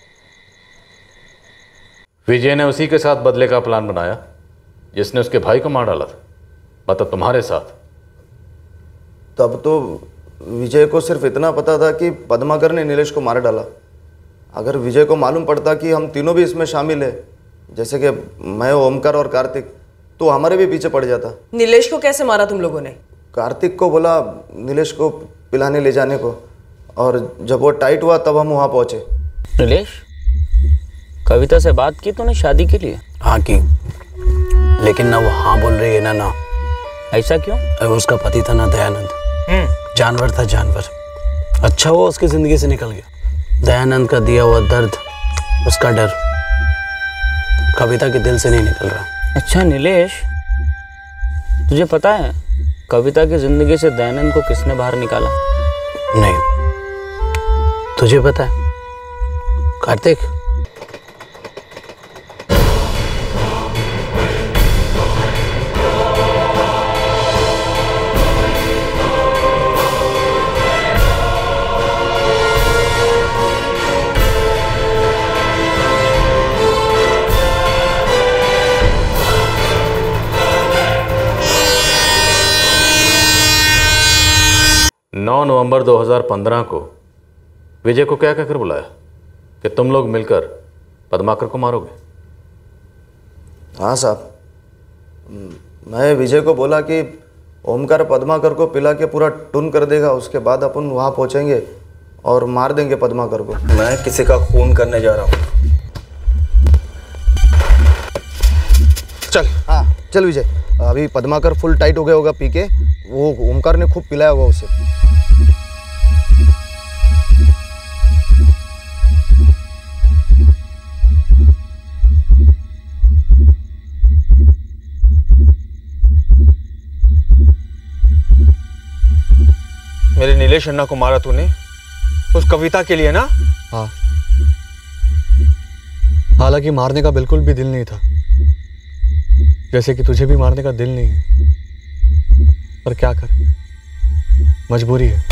S1: विजय ने उसी के साथ बदले का प्लान बनाया जिसने उसके भाई को मार डाला था, मतलब तुम्हारे साथ।
S14: तब तो विजय को सिर्फ इतना पता था कि पद्माकर ने नीलेश को मार डाला। अगर विजय को मालूम पड़ता कि हम तीनों भी इसमें शामिल है, जैसे कि मैं, ओमकार और कार्तिक, तो हमारे भी पीछे पड़ जाता।
S11: नीलेश को कैसे मारा तुम लोगों ने?
S14: कार्तिक को बोला नीलेश को पिलाने ले जाने को, और जब वो टाइट हुआ तब हम वहाँ पहुँचे।
S6: नीलेश, कविता से बात की तूने शादी के लिए?
S4: हाँ की, लेकिन ना वो हाँ बोल रही है ना ना।
S6: ऐसा क्यों?
S4: अब उसका पति था ना दयानंद, जानवर था जानवर। अच्छा वो उसकी जिंदगी से निकल गया। दयानंद का दिया हुआ दर्द, उसका डर कविता के दिल से नहीं निकल रहा।
S6: अच्छा नीलेश, तुझे पता है कविता की जिंदगी से दयानंद को किसने बाहर निकाला?
S4: नहीं, तुझे पता है? कार्तिक,
S1: नौ नवंबर दो हज़ार पंद्रह को विजय को क्या कहकर बुलाया कि तुम लोग मिलकर पद्माकर को मारोगे?
S14: हाँ साहब, मैं विजय को बोला कि ओमकार पद्माकर को पिला के पूरा टुन कर देगा, उसके बाद अपन वहाँ पहुँचेंगे और मार देंगे पद्माकर को।
S12: मैं किसी का खून करने जा रहा हूँ।
S14: चल। हाँ चल विजय, अभी पद्माकर फुल टाइट हो गया होगा पी के, वो ओमकार ने खूब पिलाया होगा उसे।
S18: मेरे नीलेश अन्ना को मारा तूने उस कविता के लिए ना?
S13: हाँ, हालांकि मारने का बिल्कुल भी दिल नहीं था, जैसे कि तुझे भी मारने का दिल नहीं है, पर क्या करें, मजबूरी है।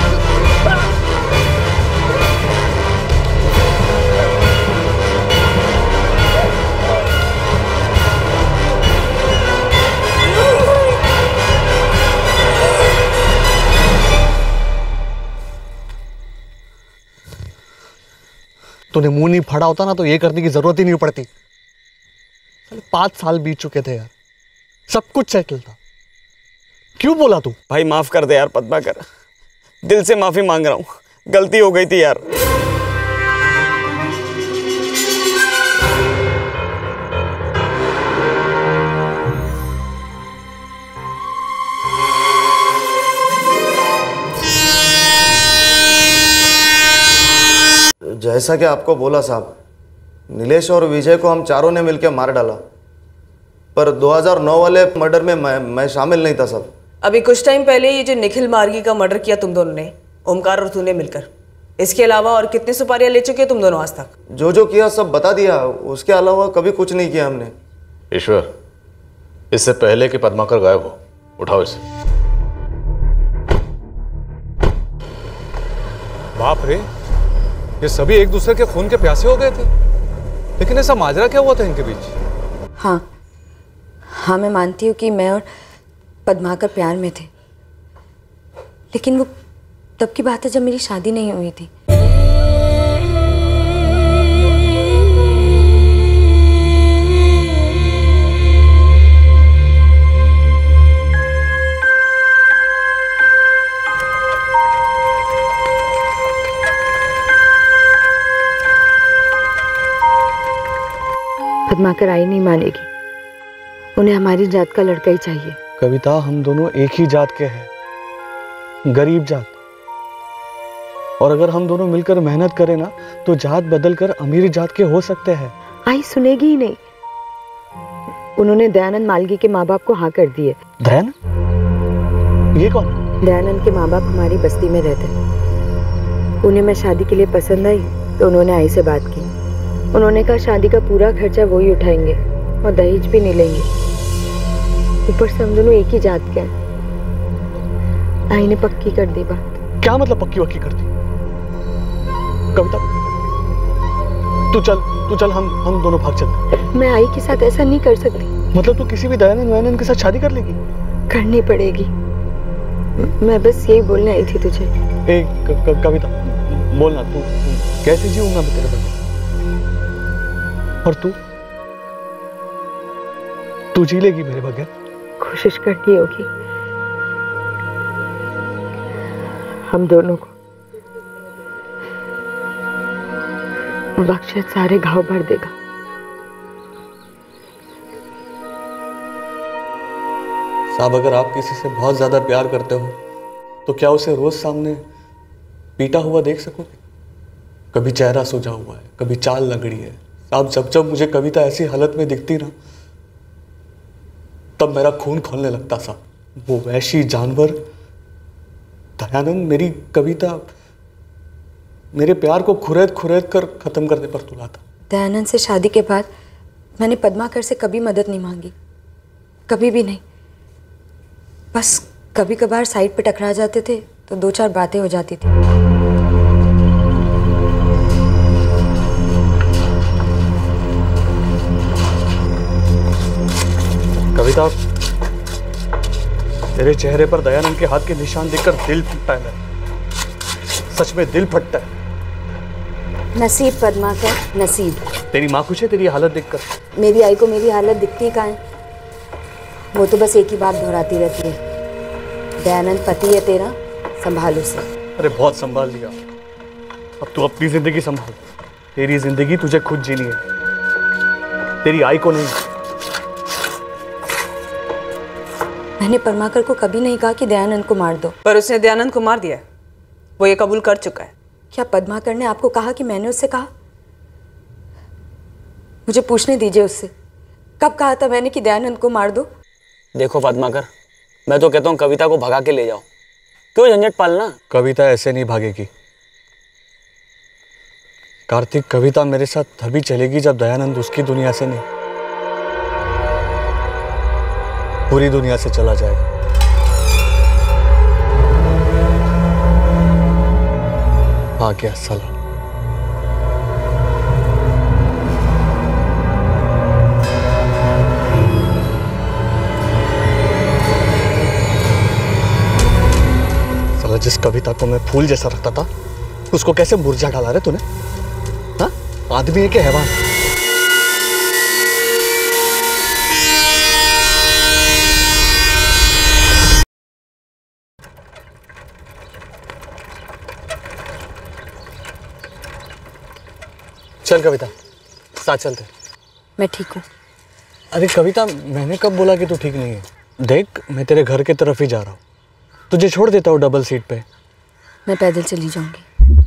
S13: तूने मुंह नहीं फाड़ा होता ना तो ये करने की जरूरत ही नहीं पड़ती। पांच साल बीत चुके थे यार, सब कुछ सेटल था, क्यों बोला तू?
S6: भाई माफ कर दे यार पद्माकर, दिल से माफी मांग रहा हूँ, गलती हो गई थी यार।
S14: जैसा कि आपको बोला साहब, नीलेश और विजय को हम चारों ने मिलकर मार डाला, पर दो हज़ार नौ वाले मर्डर में मैं मैं शामिल नहीं था साहब।
S11: अभी कुछ टाइम पहले ये जो निखिल मार्गी का मर्डर किया तुम दोनों ने, ओमकार और तूने मिलकर, इसके अलावा और कितनी सुपारियां ले चुके हो तुम दोनों आज तक?
S14: जो जो किया सब बता दिया, उसके अलावा कभी कुछ नहीं किया हमने।
S1: ईश्वर, इससे पहले कि पद्माकर गायब हो, उठाओ इसे।
S15: बाप रे, ये सभी एक दूसरे के खून के प्यासे हो गए थे, लेकिन ऐसा माजरा क्या हुआ था इनके बीच?
S20: हाँ हाँ, मैं मानती हूँ कि मैं और पद्माकर प्यार में थे, लेकिन वो तब की बात है जब मेरी शादी नहीं हुई थी। पद्माकर आई नहीं मानेगी, उन्हें हमारी जात का लड़का ही चाहिए।
S13: कविता, हम दोनों एक ही जात के हैं, गरीब जात, और अगर हम दोनों मिलकर मेहनत करें ना तो जात बदल कर अमीर जात के हो सकते हैं।
S20: आई सुनेगी ही नहीं, उन्होंने दयानंद मालगी के माँ बाप को हाँ कर दिए।
S13: दयानंद? ये कौन?
S20: दयानंद के माँ बाप हमारी बस्ती में रहते हैं, उन्हें मैं शादी के लिए पसंद आई तो उन्होंने आई से बात की। उन्होंने कहा शादी का पूरा खर्चा वो ही उठाएंगे और दहेज भी नहीं लेंगे, ऊपर से हम दोनों एक ही जात के हैं। आई ने पक्की कर दी बात।
S13: क्या मतलब पक्की वक्की कर दी? कविता, तू चल तू चल हम हम दोनों भाग चलते हैं।
S20: मैं आई के साथ ऐसा नहीं कर सकती।
S13: मतलब तू किसी भी दयानंद वयानंद के साथ शादी कर लेगी?
S20: करनी पड़ेगी, मैं बस यही बोलने आई थी तुझे।
S13: ए, क, क, कविता बोलना, तू कैसे जीऊंगा मैं तेरे बगैर? और तू तू जी लेगी मेरे बगैर?
S20: कोशिश करनी होगी, हम दोनों को। वक्त शायद सारे घाव भर देगा।
S13: साहब, अगर आप किसी से बहुत ज्यादा प्यार करते हो तो क्या उसे रोज सामने पीटा हुआ देख सकोगे? कभी चेहरा सूजा हुआ है, कभी चाल लंगड़ी है। साहब, जब जब मुझे कविता ऐसी हालत में दिखती ना, तब मेरा खून खोलने लगता साहब। वो वैशी जानवर दयानंद मेरी कविता, मेरे प्यार को खुरेद खुरेद कर खत्म करने पर तुला था।
S20: दयानंद से शादी के बाद मैंने पद्माकर से कभी मदद नहीं मांगी, कभी भी नहीं। बस कभी कभार साइड पे टकरा जाते थे तो दो चार बातें हो जाती थी।
S13: कविता, तेरे चेहरे पर दयानंद के हाथ के निशान देखकर दिल फटता है, सच में दिल फटता है।
S20: नसीब पद्माकर, नसीब।
S13: तेरी माँ खुश है तेरी हालत देखकर?
S20: मेरी आई को मेरी हालत दिखती कहाँ है? वो तो बस एक ही बात दोहराती रहती है, दयानंद पति है तेरा, संभाल उसे।
S13: अरे बहुत संभाल लिया, अब तू अपनी जिंदगी संभाल। तेरी जिंदगी तुझे खुद जीनी है, तेरी आई को नहीं।
S20: मैंने पद्माकर को कभी नहीं कहा कि दयानंद को मार दो।
S11: पर उसने दयानंद को मार दिया है, वो ये कबूल कर चुका है।
S20: क्या पद्माकर ने आपको कहा कि मैंने उससे कहा? मुझे पूछने दीजिए उससे, कब कहा था मैंने कि दयानंद को मार दो?
S6: देखो पद्माकर, मैं तो कहता हूँ कविता को भगा के ले जाओ, क्यों झंझट पालना?
S13: कविता ऐसे नहीं भागेगी कार्तिक। कविता मेरे साथ तभी चलेगी जब दयानंद उसकी दुनिया से नहीं, पूरी दुनिया से चला जाएगा। आ गया साला। साला जिस कविता को मैं फूल जैसा रखता था उसको कैसे मुरझा डाला रे तूने? हाँ, आदमी है क्या हैवान? चल कविता, साथ चलते।
S20: मैं ठीक हूँ।
S13: अरे कविता, मैंने कब बोला कि तू ठीक नहीं है? देख, मैं तेरे घर की तरफ ही जा रहा हूँ, तुझे छोड़ देता हूँ डबल सीट पे।
S20: मैं पैदल चली जाऊंगी।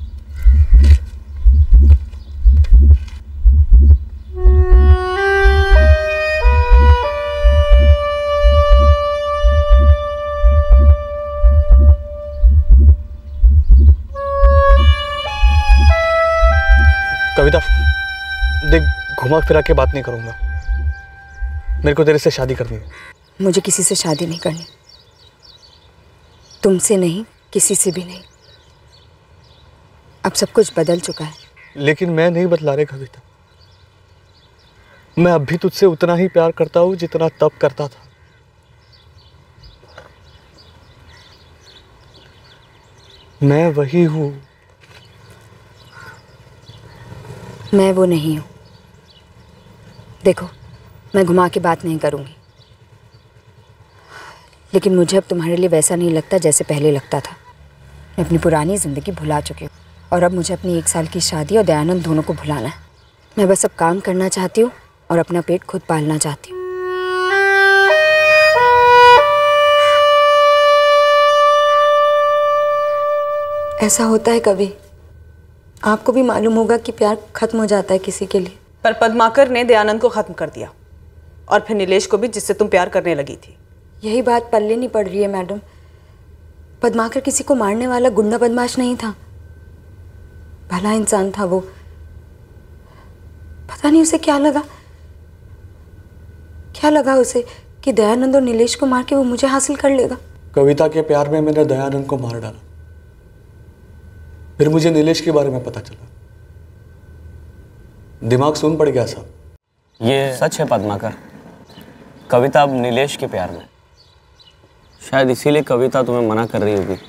S13: कविता देख, घुमा फिरा के बात नहीं करूंगा, मेरे को तेरे से शादी करनी है।
S20: मुझे किसी से शादी नहीं करनी, तुमसे नहीं, किसी से भी नहीं। अब सब कुछ बदल चुका है।
S13: लेकिन मैं नहीं बदला रे कविता, मैं अब भी तुझसे उतना ही प्यार करता हूँ जितना तब करता था। मैं वही हूँ।
S20: मैं वो नहीं हूँ। देखो, मैं घुमा के बात नहीं करूँगी, लेकिन मुझे अब तुम्हारे लिए वैसा नहीं लगता जैसे पहले लगता था। मैं अपनी पुरानी ज़िंदगी भुला चुकी हूँ और अब मुझे अपनी एक साल की शादी और दयानंद दोनों को भुलाना है। मैं बस अब काम करना चाहती हूँ और अपना पेट खुद पालना चाहती हूँ। ऐसा होता है कभी, आपको भी मालूम होगा कि प्यार खत्म हो जाता है किसी के लिए।
S11: पर पद्माकर ने दयानंद को खत्म कर दिया और फिर नीलेश को भी, जिससे तुम प्यार करने लगी थी।
S20: यही बात पल्ले नहीं पड़ रही है मैडम। पद्माकर किसी को मारने वाला गुंडा बदमाश नहीं था, भला इंसान था वो। पता नहीं उसे क्या लगा, क्या लगा उसे कि दयानंद और नीलेश को मार के वो मुझे हासिल कर लेगा।
S13: कविता के प्यार में मैंने दयानंद को मार डाला, फिर मुझे नीलेश के बारे में पता चला, दिमाग सुन पड़ गया साहब।
S6: ये सच है पद्माकर, कविता अब नीलेश के प्यार में। शायद इसीलिए कविता तुम्हें मना कर रही होगी।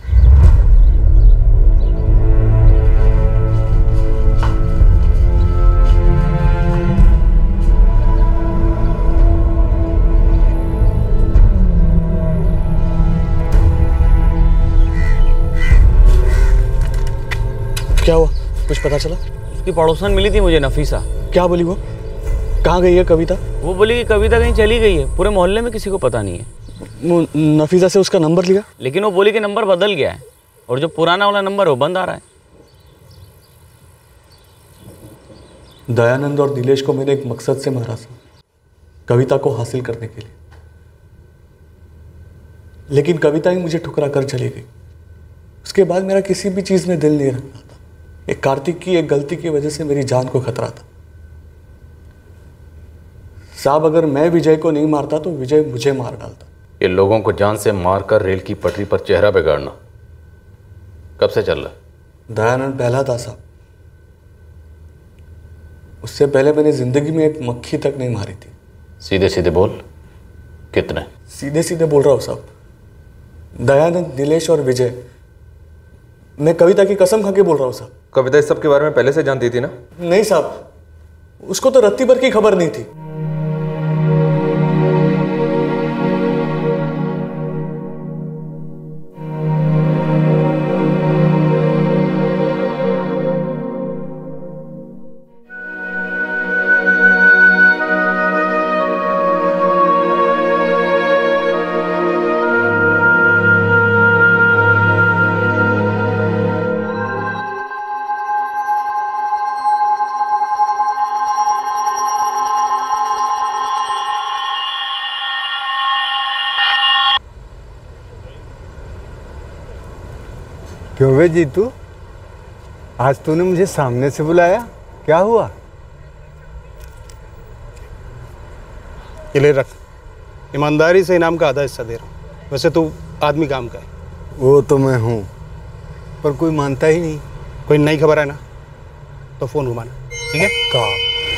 S13: क्या हुआ, कुछ पता चला?
S6: उसकी पड़ोसन मिली थी मुझे, नफीसा।
S13: क्या बोली वो? कहाँ गई है कविता?
S6: वो बोली कि कविता कहीं चली गई है, पूरे मोहल्ले में किसी को पता नहीं है।
S13: वो नफीसा से उसका नंबर लिया?
S6: लेकिन वो बोली कि नंबर बदल गया है और जो पुराना वाला नंबर है वो बंद आ रहा है।
S13: दयानंद और नीलेश को मैंने एक मकसद से मारा था, कविता को हासिल करने के लिए। लेकिन कविता ही मुझे ठुकरा कर चली गई। उसके बाद मेरा किसी भी चीज में दिल नहीं रखता था। एक कार्तिक की एक गलती की वजह से मेरी जान को खतरा था। साहब, अगर मैं विजय को नहीं मारता तो विजय मुझे मार डालता।
S1: ये लोगों को जान से मारकर रेल की पटरी पर चेहरा बिगाड़ना कब से चल रहा है?
S13: दयानंद पहला था साहब, उससे पहले मैंने जिंदगी में एक मक्खी तक नहीं मारी थी।
S1: सीधे सीधे बोल, कितने?
S13: सीधे सीधे बोल रहा हूँ साहब, दयानंद, नीलेश और विजय। मैं कविता की कसम खा के बोल रहा हूँ साहब।
S5: कविता इस सब के बारे में पहले से जानती थी ना?
S13: नहीं साहब, उसको तो रत्ती भर की खबर नहीं थी।
S2: क्यों वे जीतू, आज तूने मुझे सामने से बुलाया, क्या हुआ?
S3: ये ले रख, ईमानदारी से इनाम का आधा हिस्सा दे रहा हूँ। वैसे तू आदमी काम का है।
S2: वो तो मैं हूँ, पर कोई मानता ही नहीं।
S3: कोई नई खबर है ना तो फोन घुमाना, ठीक है?
S2: कहा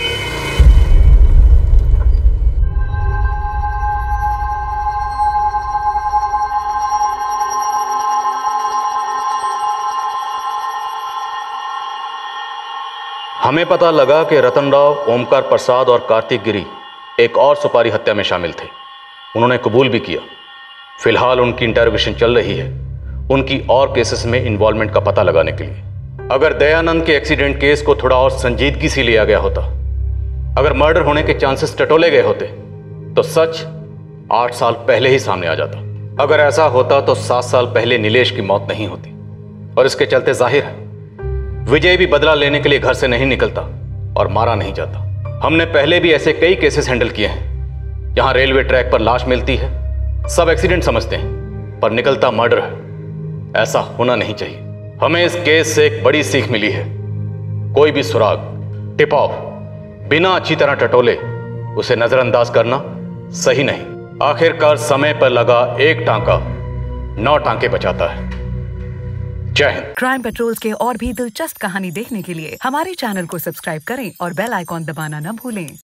S10: हमें पता लगा कि रतन राव, ओमकार प्रसाद और कार्तिक गिरी एक और सुपारी हत्या में शामिल थे। उन्होंने कबूल भी किया। फिलहाल उनकी इंटरोगेशन चल रही है, उनकी और केसेस में इन्वॉल्वमेंट का पता लगाने के लिए। अगर दयानंद के एक्सीडेंट केस को थोड़ा और संजीदगी से लिया गया होता, अगर मर्डर होने के चांसेस टटोले गए होते, तो सच आठ साल पहले ही सामने आ जाता। अगर ऐसा होता तो सात साल पहले नीलेश की मौत नहीं होती। और इसके चलते जाहिर है विजय भी बदला लेने के लिए घर से नहीं निकलता और मारा नहीं जाता। हमने पहले भी ऐसे कई केसेस हैंडल किए हैं जहां रेलवे ट्रैक पर लाश मिलती है, सब एक्सीडेंट समझते हैं, पर निकलता मर्डर है। ऐसा होना नहीं चाहिए। हमें इस केस से एक बड़ी सीख मिली है। कोई भी सुराग, टिप ऑफ बिना अच्छी तरह टटोले उसे नजरअंदाज करना सही नहीं। आखिरकार समय पर लगा एक टांका नौ टांके बचाता है। जय हिंद।
S19: क्राइम पेट्रोल्स के और भी दिलचस्प कहानी देखने के लिए हमारे चैनल को सब्सक्राइब करें और बेल आइकॉन दबाना न भूलें।